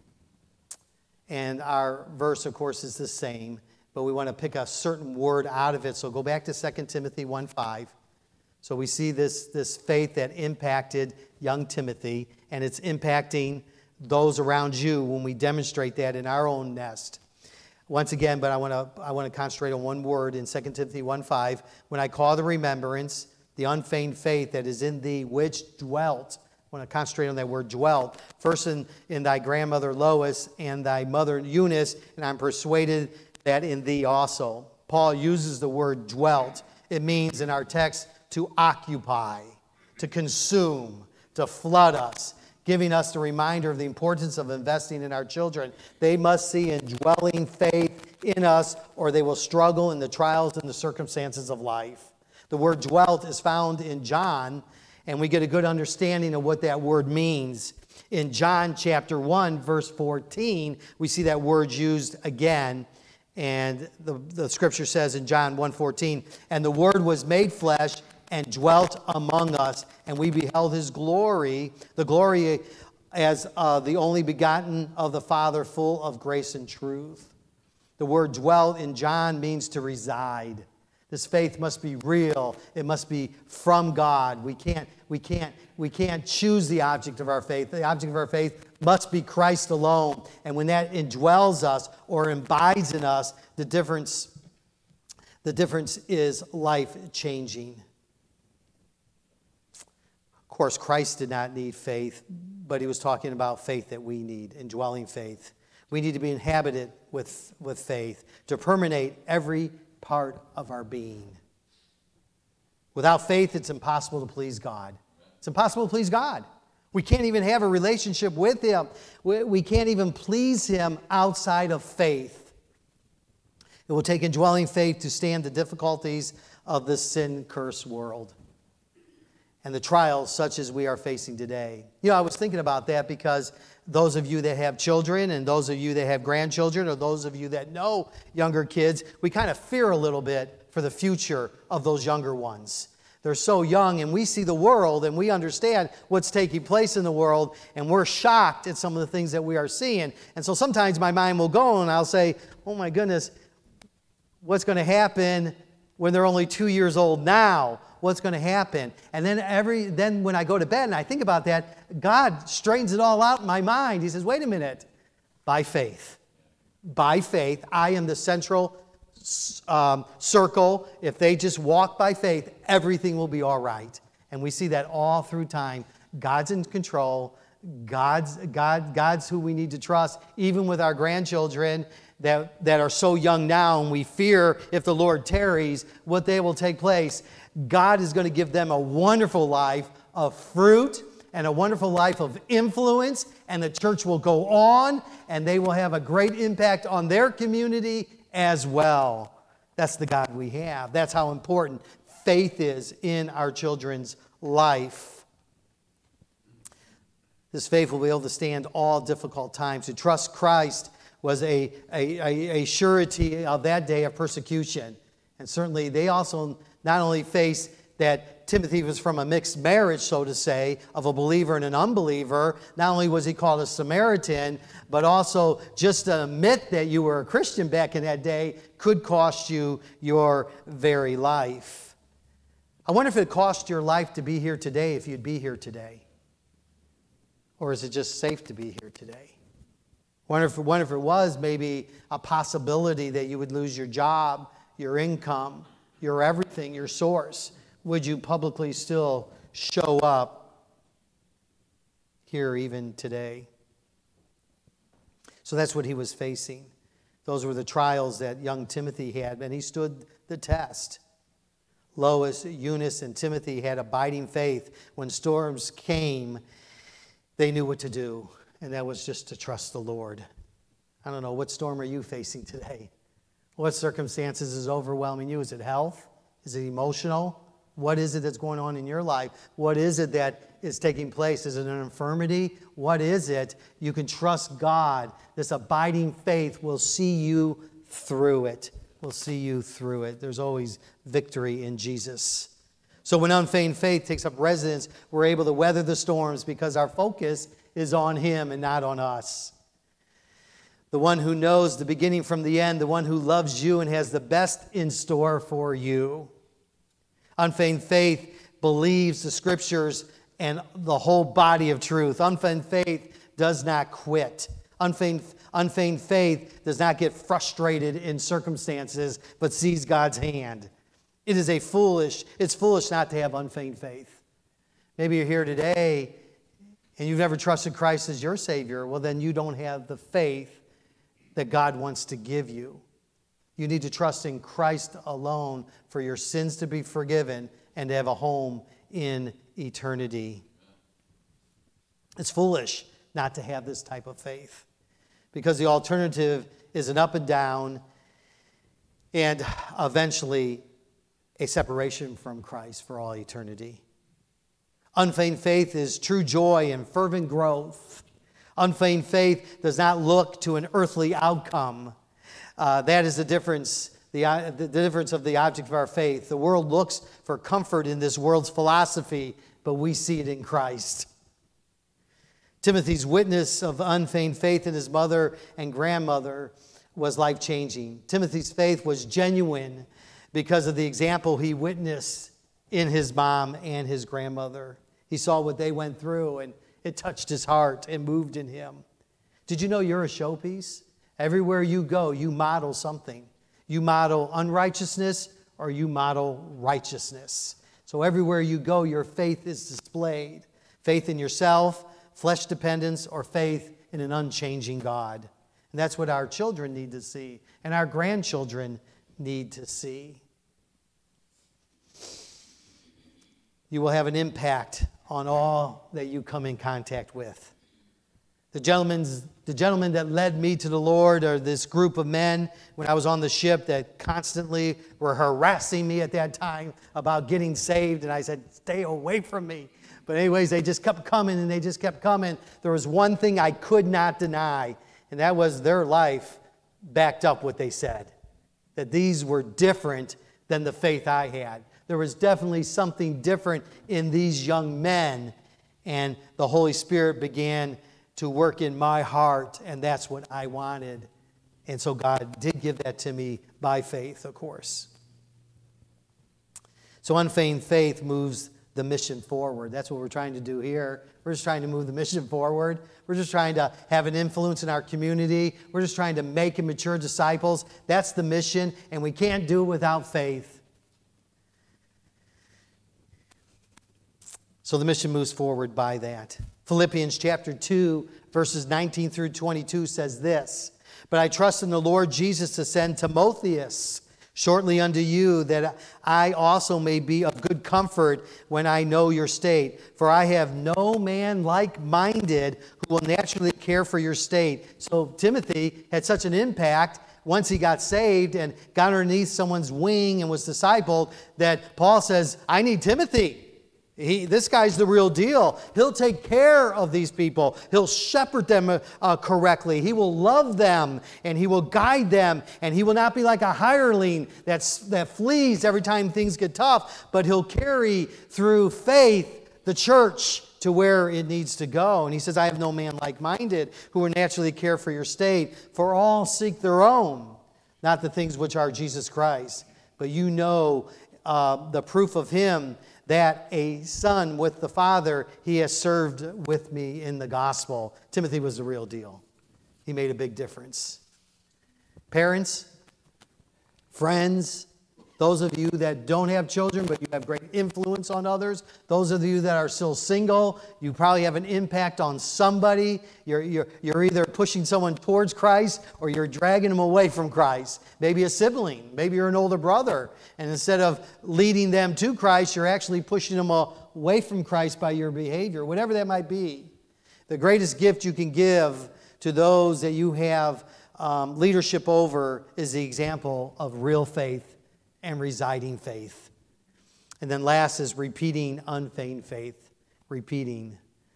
And our verse, of course, is the same. But we want to pick a certain word out of it. So go back to Second Timothy one five. So we see this, this faith that impacted young Timothy, and it's impacting those around you when we demonstrate that in our own nest. Once again, but I want to I want to concentrate on one word in Second Timothy one five. When I call the remembrance, the unfeigned faith that is in thee, which dwelt. I want to concentrate on that word dwelt. First in, in thy grandmother Lois and thy mother Eunice, and I'm persuaded that in thee also. Paul uses the word dwelt. It means in our text to occupy, to consume, to flood us. giving us the reminder of the importance of investing in our children. They must see indwelling faith in us, or they will struggle in the trials and the circumstances of life. The word dwelt is found in John, and we get a good understanding of what that word means. In John chapter one, verse fourteen, we see that word used again. And the, the scripture says in John one fourteen, "And the Word was made flesh and dwelt among us, and we beheld his glory, the glory as uh, the only begotten of the Father, full of grace and truth." The word dwelt in John means to reside. This faith must be real. It must be from God. We can't, we can't, we can't choose the object of our faith. The object of our faith must be Christ alone. And when that indwells us or abides in us, the difference, the difference is life-changing. Of course, Christ did not need faith, but he was talking about faith that we need, indwelling faith. We need to be inhabited with, with faith to permeate every part of our being. Without faith, it's impossible to please God. It's impossible to please God. We can't even have a relationship with him. We, we can't even please him outside of faith. It will take indwelling faith to stand the difficulties of this sin-cursed world and the trials such as we are facing today. You know, I was thinking about that because those of you that have children and those of you that have grandchildren or those of you that know younger kids, we kind of fear a little bit for the future of those younger ones. They're so young, and we see the world and we understand what's taking place in the world, and we're shocked at some of the things that we are seeing. And so sometimes my mind will go and I'll say, oh my goodness, what's going to happen when they're only two years old now? What's going to happen? And then every then when I go to bed and I think about that, God straightens it all out in my mind. He says, wait a minute. By faith. By faith, I am the central um, circle. If they just walk by faith, everything will be all right. And we see that all through time. God's in control. God's, God, God's who we need to trust, even with our grandchildren that, that are so young now, and we fear if the Lord tarries, what they will take place. God is going to give them a wonderful life of fruit and a wonderful life of influence, and the church will go on, and they will have a great impact on their community as well. That's the God we have. That's how important faith is in our children's life. This faith will be able to stand all difficult times. To trust Christ was a, a, a, a surety of that day of persecution. And certainly they also not only faced that Timothy was from a mixed marriage, so to say, of a believer and an unbeliever. Not only was he called a Samaritan, but also just to admit that you were a Christian back in that day could cost you your very life. I wonder if it cost your life to be here today, if you'd be here today. Or is it just safe to be here today? I wonder if, wonder if it was maybe a possibility that you would lose your job, your income, your everything, your source. Would you publicly still show up here even today? So that's what he was facing. Those were the trials that young Timothy had, and he stood the test. Lois, Eunice, and Timothy had abiding faith. When storms came, they knew what to do, and that was just to trust the Lord. I don't know, what storm are you facing today? What circumstances is overwhelming you? Is it health? Is it emotional? What is it that's going on in your life? What is it that is taking place? Is it an infirmity? What is it? You can trust God. This abiding faith will see you through it. Will see you through it. There's always victory in Jesus. So when unfeigned faith takes up residence, we're able to weather the storms because our focus is on Him and not on us. The one who knows the beginning from the end, the one who loves you and has the best in store for you. Unfeigned faith believes the Scriptures and the whole body of truth. Unfeigned faith does not quit. Unfeigned, unfeigned faith does not get frustrated in circumstances, but sees God's hand. It is a foolish, it's foolish not to have unfeigned faith. Maybe you're here today and you've never trusted Christ as your Savior. Well, then you don't have the faith that God wants to give you. You need to trust in Christ alone for your sins to be forgiven and to have a home in eternity. It's foolish not to have this type of faith, because the alternative is an up and down and eventually a separation from Christ for all eternity. Unfeigned faith is true joy and fervent growth. Unfeigned faith does not look to an earthly outcome. Uh, that is the difference, the, uh, the difference of the object of our faith. The world looks for comfort in this world's philosophy, but we see it in Christ. Timothy's witness of unfeigned faith in his mother and grandmother was life-changing. Timothy's faith was genuine because of the example he witnessed in his mom and his grandmother. He saw what they went through, and it touched his heart and moved in him. Did you know you're a showpiece? Everywhere you go, you model something. You model unrighteousness or you model righteousness. So everywhere you go, your faith is displayed. Faith in yourself, flesh dependence, or faith in an unchanging God. And that's what our children need to see, and our grandchildren need to see. You will have an impact on all that you come in contact with. The gentleman's, the gentlemen that led me to the Lord are this group of men when I was on the ship that constantly were harassing me at that time about getting saved. And I said, stay away from me. But anyways, they just kept coming and they just kept coming. There was one thing I could not deny, and that was their life backed up what they said. That these were different than the faith I had. There was definitely something different in these young men, and the Holy Spirit began to work in my heart, and that's what I wanted. And so God did give that to me by faith, of course. So unfeigned faith moves the mission forward. That's what we're trying to do here. We're just trying to move the mission forward. We're just trying to have an influence in our community. We're just trying to make and mature disciples. That's the mission, and we can't do it without faith. So the mission moves forward by that. Philippians chapter two, verses nineteen through twenty-two says this, "But I trust in the Lord Jesus to send Timotheus shortly unto you, that I also may be of good comfort when I know your state. For I have no man like-minded who will naturally care for your state." So Timothy had such an impact once he got saved and got underneath someone's wing and was discipled that Paul says, I need Timothy. He, this guy's the real deal. He'll take care of these people. He'll shepherd them uh, correctly. He will love them, and he will guide them, and he will not be like a hireling that's, that flees every time things get tough, but he'll carry through faith the church to where it needs to go. And he says, I have no man like-minded who will naturally care for your state, for all seek their own, not the things which are Jesus Christ. But you know uh, the proof of him, that a son with the Father, he has served with me in the gospel. Timothy was the real deal. He made a big difference. Parents, friends, those of you that don't have children, but you have great influence on others, those of you that are still single, you probably have an impact on somebody. You're, you're, you're either pushing someone towards Christ or you're dragging them away from Christ. Maybe a sibling, maybe you're an older brother, and instead of leading them to Christ, you're actually pushing them away from Christ by your behavior, whatever that might be. The greatest gift you can give to those that you have um, leadership over is the example of real faith and residing faith. And then last is repeating unfeigned faith. Repeating.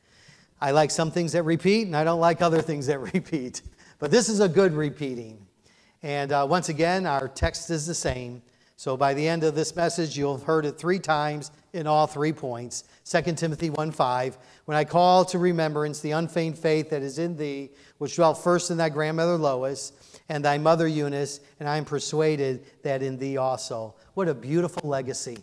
I like some things that repeat, and I don't like other things that repeat. But this is a good repeating. And uh, once again, our text is the same. So by the end of this message, you'll have heard it three times in all three points. Second Timothy one five, when I call to remembrance the unfeigned faith that is in thee, which dwelt first in thy grandmother Lois, and thy mother Eunice, and I am persuaded that in thee also. What a beautiful legacy.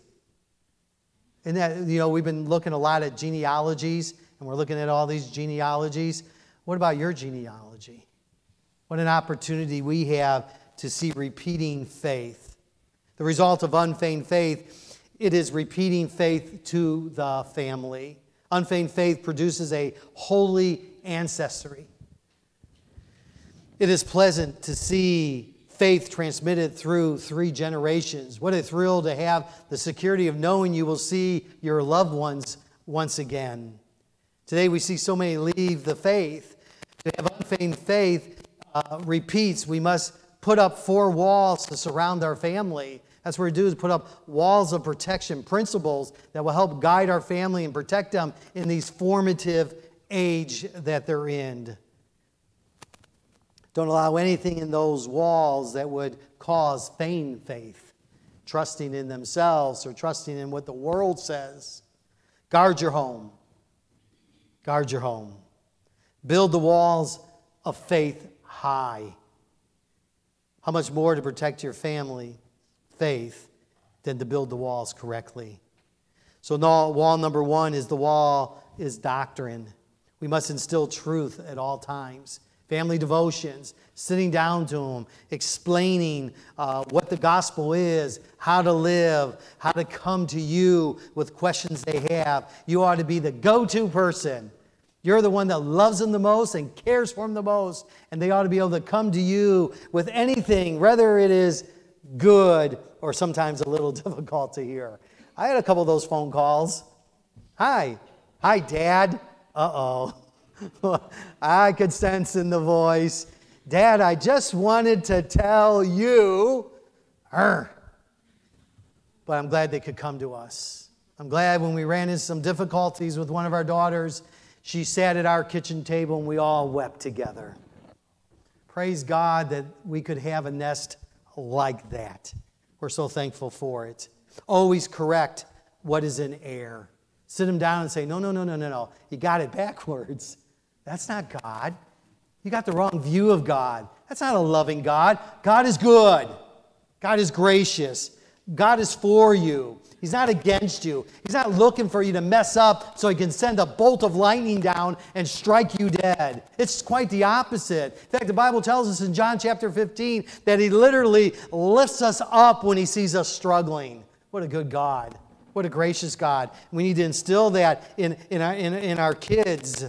And that, you know, we've been looking a lot at genealogies, and we're looking at all these genealogies. What about your genealogy? What an opportunity we have to see repeating faith. The result of unfeigned faith, it is repeating faith to the family. Unfeigned faith produces a holy ancestry. It is pleasant to see faith transmitted through three generations. What a thrill to have the security of knowing you will see your loved ones once again. Today we see so many leave the faith. To have unfeigned faith uh, repeats, we must put up four walls to surround our family. That's what we do, is put up walls of protection, principles that will help guide our family and protect them in these formative age that they're in. Don't allow anything in those walls that would cause feigned faith, trusting in themselves or trusting in what the world says. Guard your home. Guard your home. Build the walls of faith high. How much more to protect your family, faith, than to build the walls correctly? So wall number one is the wall is doctrine. We must instill truth at all times. Family devotions, sitting down to them, explaining uh, what the gospel is, how to live, how to come to you with questions they have. You ought to be the go-to person. You're the one that loves them the most and cares for them the most, and they ought to be able to come to you with anything, whether it is good or sometimes a little difficult to hear. I had a couple of those phone calls. Hi. Hi, Dad. Uh-oh. I could sense in the voice, Dad, I just wanted to tell you. Arr. But I'm glad they could come to us. I'm glad when we ran into some difficulties with one of our daughters, she sat at our kitchen table and we all wept together. Praise God that we could have a nest like that. We're so thankful for it. Always correct what is in error. Sit them down and say, no, no, no, no, no, no. You got it backwards. That's not God. You got the wrong view of God. That's not a loving God. God is good. God is gracious. God is for you. He's not against you. He's not looking for you to mess up so he can send a bolt of lightning down and strike you dead. It's quite the opposite. In fact, the Bible tells us in John chapter fifteen that he literally lifts us up when he sees us struggling. What a good God. What a gracious God. We need to instill that in, in, our, in, in our kids.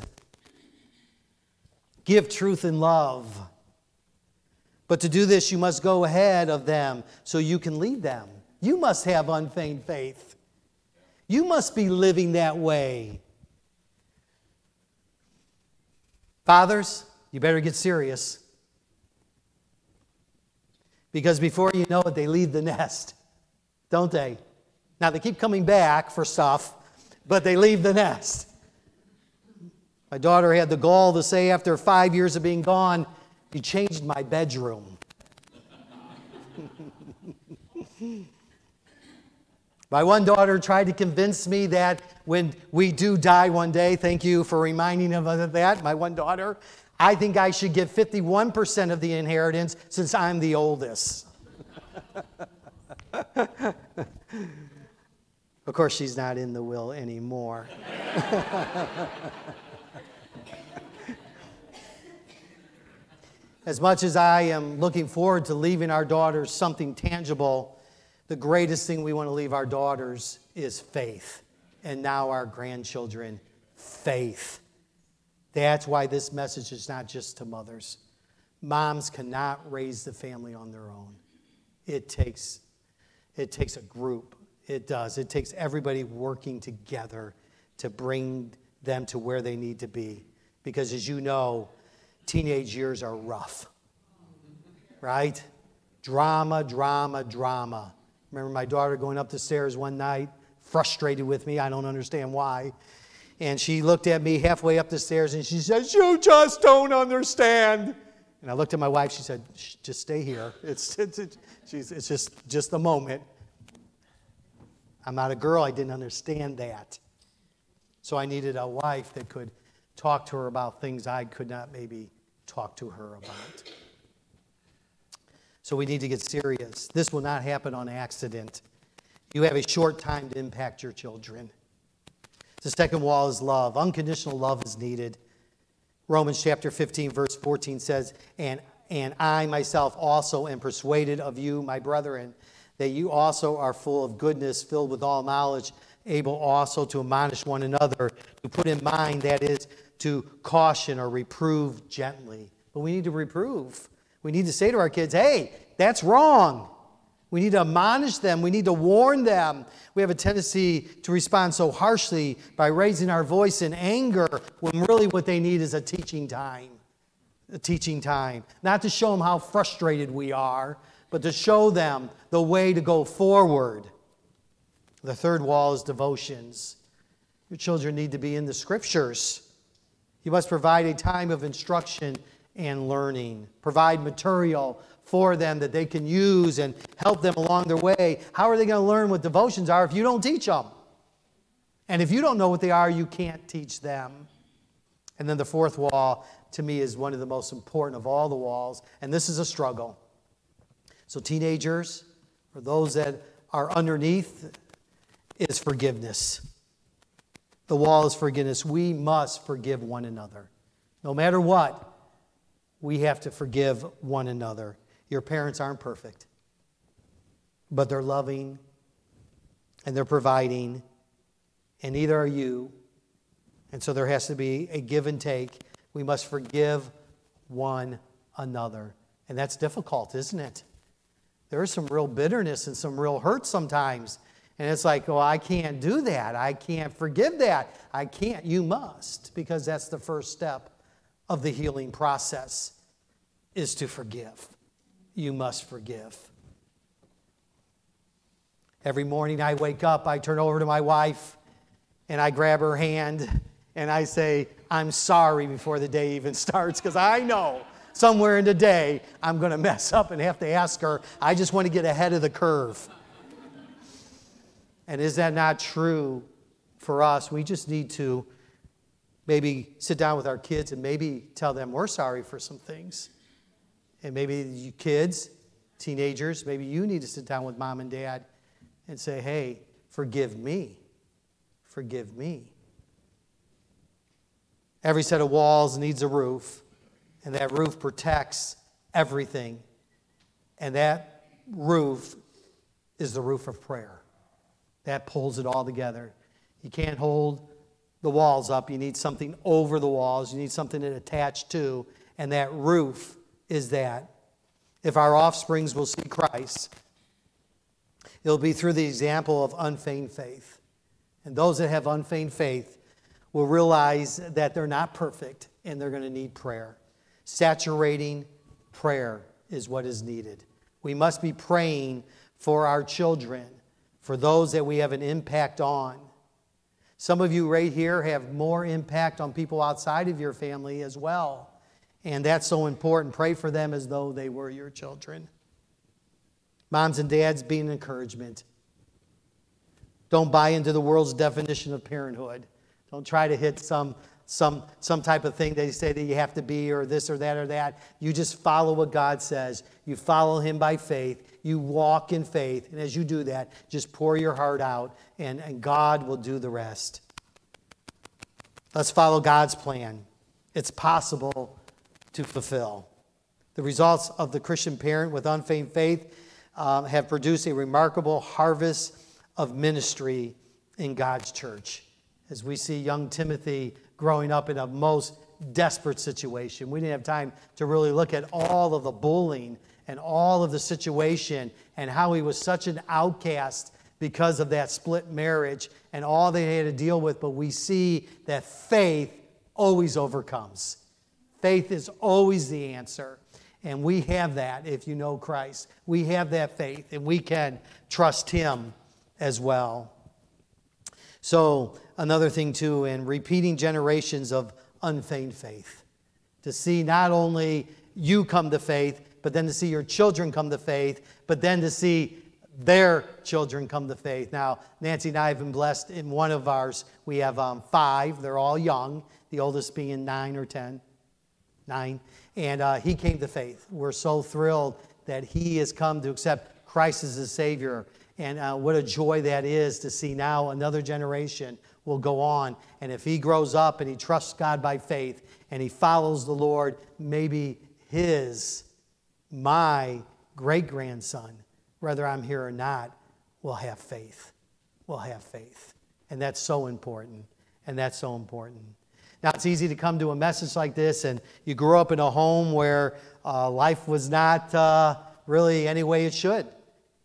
Give truth and love. But to do this, you must go ahead of them so you can lead them. You must have unfeigned faith. You must be living that way. Fathers, you better get serious. Because before you know it, they leave the nest, don't they? Now, they keep coming back for stuff, but they leave the nest. My daughter had the gall to say after five years of being gone, you changed my bedroom. My one daughter tried to convince me that when we do die one day, thank you for reminding us of that, my one daughter, I think I should get fifty-one percent of the inheritance since I'm the oldest. Of course, she's not in the will anymore. As much as I am looking forward to leaving our daughters something tangible, the greatest thing we want to leave our daughters is faith. And now our grandchildren, faith. That's why this message is not just to mothers. Moms cannot raise the family on their own. It takes, it takes a group. It does. It takes everybody working together to bring them to where they need to be. Because as you know, teenage years are rough, right? Drama, drama, drama. Remember my daughter going up the stairs one night, frustrated with me. I don't understand why. And she looked at me halfway up the stairs and she said, you just don't understand. And I looked at my wife. She said, Shh, just stay here. It's, it's, it's, she's, it's just, just a moment. I'm not a girl. I didn't understand that. So I needed a wife that could talk to her about things I could not maybe talk to her about. So we need to get serious. This will not happen on accident. You have a short time to impact your children. The second wall is love. Unconditional love is needed. Romans chapter fifteen, verse fourteen says, and, and I myself also am persuaded of you, my brethren, that you also are full of goodness, filled with all knowledge, able also to admonish one another, to put in mind, that is, to caution or reprove gently. But we need to reprove. We need to say to our kids, hey, that's wrong. We need to admonish them. We need to warn them. We have a tendency to respond so harshly by raising our voice in anger when really what they need is a teaching time. A teaching time. Not to show them how frustrated we are, but to show them the way to go forward. The third wall is devotions. Your children need to be in the Scriptures. You must provide a time of instruction and learning. Provide material for them that they can use and help them along their way. How are they going to learn what devotions are if you don't teach them? And if you don't know what they are, you can't teach them. And then the fourth wall, to me, is one of the most important of all the walls, and this is a struggle. So teenagers, or those that are underneath, is forgiveness. The wall is forgiveness. We must forgive one another. No matter what, we have to forgive one another. Your parents aren't perfect, but they're loving and they're providing, and neither are you. And so there has to be a give and take. We must forgive one another. And that's difficult, isn't it? There is some real bitterness and some real hurt sometimes. And it's like, oh, I can't do that. I can't forgive that. I can't. You must, because that's the first step of the healing process, is to forgive. You must forgive. Every morning I wake up, I turn over to my wife, and I grab her hand, and I say, I'm sorry before the day even starts, because I know somewhere in the day I'm going to mess up and have to ask her. I just want to get ahead of the curve. And is that not true for us? We just need to maybe sit down with our kids and maybe tell them we're sorry for some things. And maybe you kids, teenagers, maybe you need to sit down with mom and dad and say, hey, forgive me. Forgive me. Every set of walls needs a roof, and that roof protects everything. And that roof is the roof of prayer. That pulls it all together. You can't hold the walls up. You need something over the walls. You need something to attach to, and that roof is that. If our offsprings will see Christ, it'll be through the example of unfeigned faith. And those that have unfeigned faith will realize that they're not perfect and they're going to need prayer. Saturating prayer is what is needed. We must be praying for our children, for those that we have an impact on. Some of you right here have more impact on people outside of your family as well. And that's so important. Pray for them as though they were your children. Moms and dads, be an encouragement. Don't buy into the world's definition of parenthood. Don't try to hit some, some, some type of thing they say that you have to be, or this or that or that. You just follow what God says. You follow Him by faith. You walk in faith. And as you do that, just pour your heart out, and, and God will do the rest. Let's follow God's plan. It's possible to fulfill. The results of the Christian parent with unfeigned faith um, have produced a remarkable harvest of ministry in God's church. As we see young Timothy growing up in a most desperate situation. We didn't have time to really look at all of the bullying and all of the situation and how he was such an outcast because of that split marriage and all they had to deal with. But we see that faith always overcomes. Faith is always the answer. And we have that if you know Christ. We have that faith, and we can trust Him as well. So another thing too, in repeating generations of unfeigned faith. To see not only you come to faith, but then to see your children come to faith, but then to see their children come to faith. Now, Nancy and I have been blessed in one of ours. We have um, five. They're all young, the oldest being nine or ten. Nine. And uh, he came to faith. We're so thrilled that he has come to accept Christ as his Savior. And uh, what a joy that is to see now another generation will go on. And if he grows up and he trusts God by faith and he follows the Lord, maybe his, my great-grandson, whether I'm here or not, will have faith. Will have faith. And that's so important. And that's so important. Now, it's easy to come to a message like this, and you grew up in a home where uh, life was not uh, really any way it should.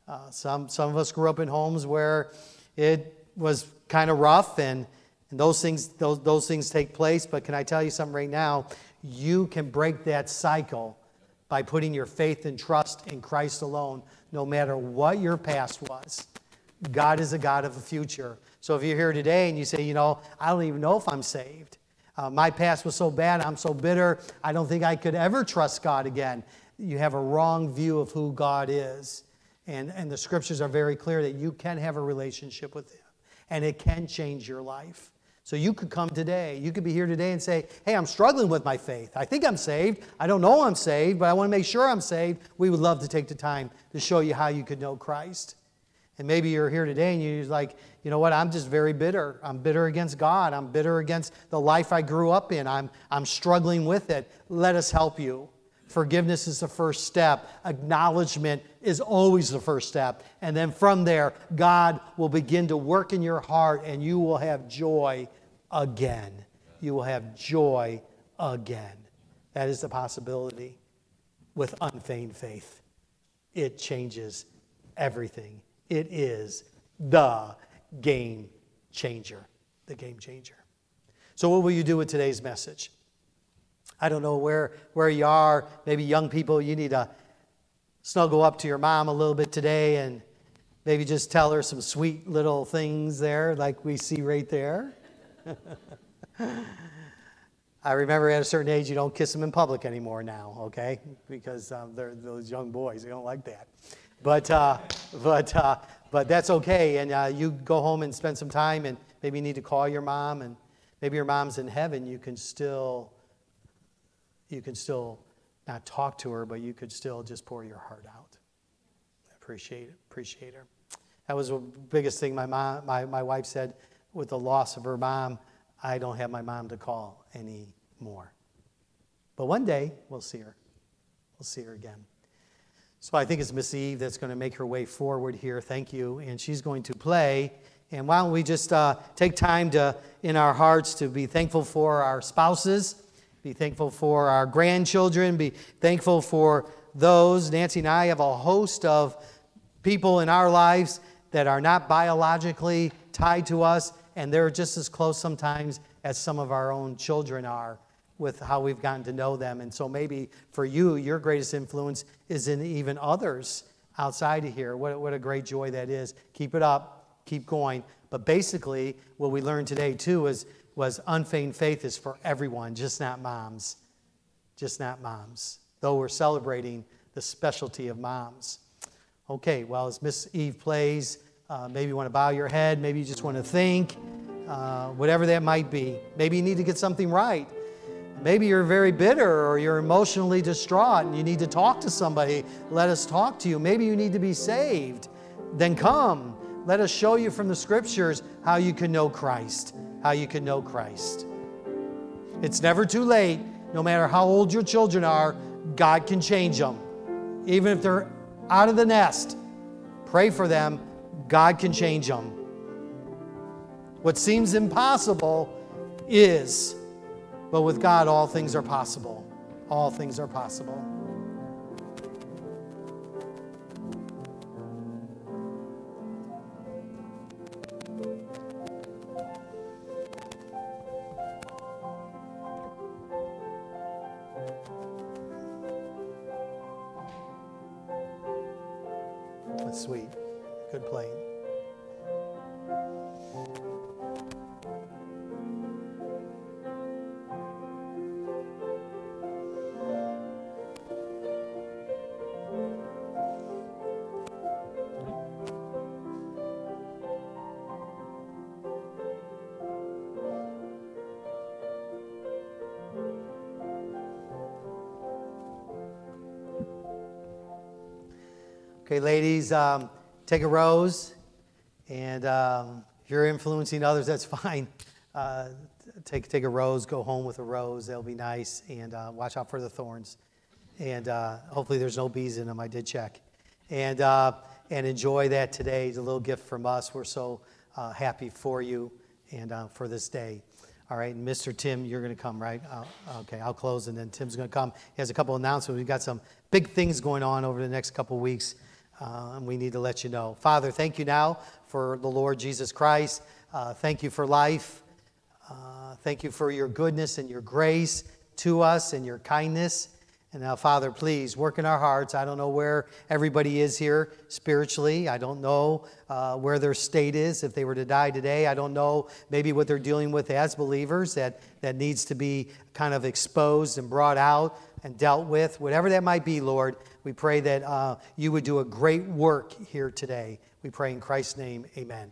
Uh, some, some of us grew up in homes where it was kind of rough, and, and those things, those, those things take place. But can I tell you something right now? You can break that cycle by putting your faith and trust in Christ alone, no matter what your past was. God is a God of the future. So if you're here today and you say, you know, I don't even know if I'm saved. Uh, my past was so bad, I'm so bitter, I don't think I could ever trust God again. You have a wrong view of who God is. And, and the scriptures are very clear that you can have a relationship with Him, and it can change your life. So you could come today. You could be here today and say, hey, I'm struggling with my faith. I think I'm saved. I don't know I'm saved, but I want to make sure I'm saved. We would love to take the time to show you how you could know Christ. And maybe you're here today and you're like, you know what, I'm just very bitter. I'm bitter against God. I'm bitter against the life I grew up in. I'm, I'm struggling with it. Let us help you. Forgiveness is the first step. Acknowledgement is always the first step. And then from there, God will begin to work in your heart and you will have joy again. You will have joy again. That is the possibility with unfeigned faith. It changes everything. It is the game changer. The game changer. So what will you do with today's message? I don't know where, where you are. Maybe young people, you need to snuggle up to your mom a little bit today and maybe just tell her some sweet little things there like we see right there. I remember at a certain age you don't kiss them in public anymore now, okay? Because um, they're those young boys, they don't like that. But, uh, but, uh, but that's okay. And uh, you go home and spend some time, and maybe you need to call your mom, and maybe your mom's in heaven. You can still... You can still not talk to her, but you could still just pour your heart out. Appreciate it. Appreciate her. That was the biggest thing my mom, my, my wife said with the loss of her mom. I don't have my mom to call anymore. But one day, we'll see her. We'll see her again. So I think it's Miss Eve that's going to make her way forward here. Thank you. And she's going to play. And why don't we just uh, take time to, in our hearts, to be thankful for our spouses. Be thankful for our grandchildren. Be thankful for those. Nancy and I have a host of people in our lives that are not biologically tied to us, and they're just as close sometimes as some of our own children are with how we've gotten to know them. And so maybe for you, your greatest influence is in even others outside of here. What, what a great joy that is. Keep it up. Keep going. But basically, what we learned today, too, is was unfeigned faith is for everyone, just not moms. Just not moms. Though we're celebrating the specialty of moms. Okay, well, as Miss Eve plays, uh, maybe you want to bow your head. Maybe you just want to think. Uh, whatever that might be. Maybe you need to get something right. Maybe you're very bitter or you're emotionally distraught and you need to talk to somebody. Let us talk to you. Maybe you need to be saved. Then come. Let us show you from the Scriptures how you can know Christ. How you can know Christ. It's never too late. No matter how old your children are, God can change them. Even if they're out of the nest, pray for them. God can change them. What seems impossible is, but with God, all things are possible. All things are possible. That's sweet. Good playing. Okay, ladies, um, take a rose, and um, if you're influencing others, that's fine. Uh, take take a rose, go home with a rose. That'll be nice, and uh, watch out for the thorns. And uh, hopefully there's no bees in them. I did check. And uh, and enjoy that today. It's a little gift from us. We're so uh, happy for you and uh, for this day. All right, and Mister Tim, you're going to come, right? Uh, okay, I'll close, and then Tim's going to come. He has a couple announcements. We've got some big things going on over the next couple weeks. uh, and we need to let you know. Father, thank you now for the Lord Jesus Christ. Uh, thank you for life. Uh, thank you for your goodness and your grace to us and your kindness. And now, Father, please work in our hearts. I don't know where everybody is here spiritually. I don't know uh, where their state is if they were to die today. I don't know maybe what they're dealing with as believers that, that needs to be kind of exposed and brought out and dealt with. Whatever that might be, Lord, we pray that uh, you would do a great work here today. We pray in Christ's name, amen.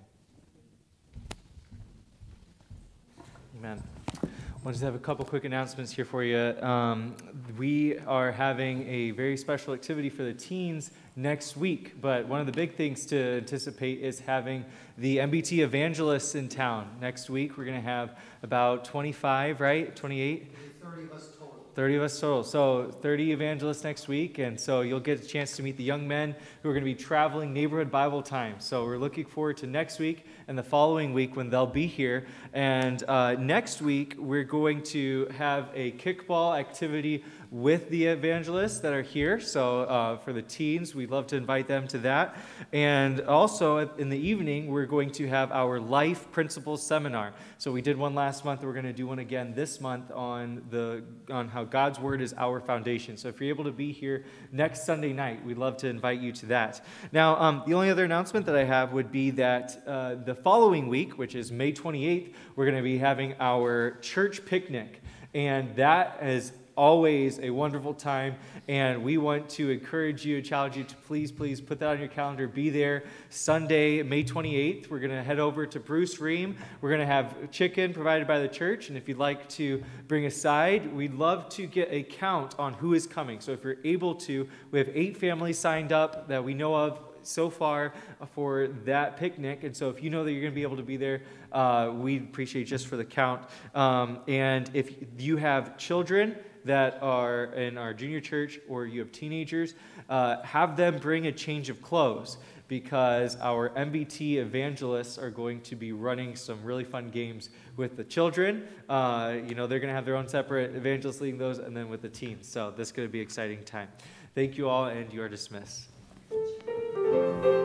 Amen. I just have a couple quick announcements here for you. Um, we are having a very special activity for the teens next week, but one of the big things to anticipate is having the M B T evangelists in town. Next week, we're going to have about twenty-five, right? twenty-eight? thirty of us total. thirty of us total. So thirty evangelists next week, and so you'll get a chance to meet the young men who are going to be traveling neighborhood Bible time. So we're looking forward to next week and the following week when they'll be here. And uh, next week, we're going to have a kickball activity with the evangelists that are here. So uh, for the teens, we'd love to invite them to that. And also in the evening, we're going to have our Life Principles Seminar. So we did one last month. We're going to do one again this month on the on how God's Word is our foundation. So if you're able to be here next Sunday night, we'd love to invite you to that. Now, um, the only other announcement that I have would be that uh, the following week, which is May twenty-eighth, we're going to be having our church picnic. And that is always a wonderful time, and we want to encourage you, challenge you to please, please put that on your calendar. Be there Sunday, May twenty-eighth. We're going to head over to Bruce Ream. We're going to have chicken provided by the church, and if you'd like to bring a side, we'd love to get a count on who is coming. So if you're able to, we have eight families signed up that we know of so far for that picnic, and so if you know that you're going to be able to be there, uh, we'd appreciate just for the count. Um, and if you have children that are in our junior church or you have teenagers, uh, have them bring a change of clothes, because our M B T evangelists are going to be running some really fun games with the children. Uh, you know, they're going to have their own separate evangelists leading those, and then with the teens. So this is going to be an exciting time. Thank you all, and you are dismissed. Thank you.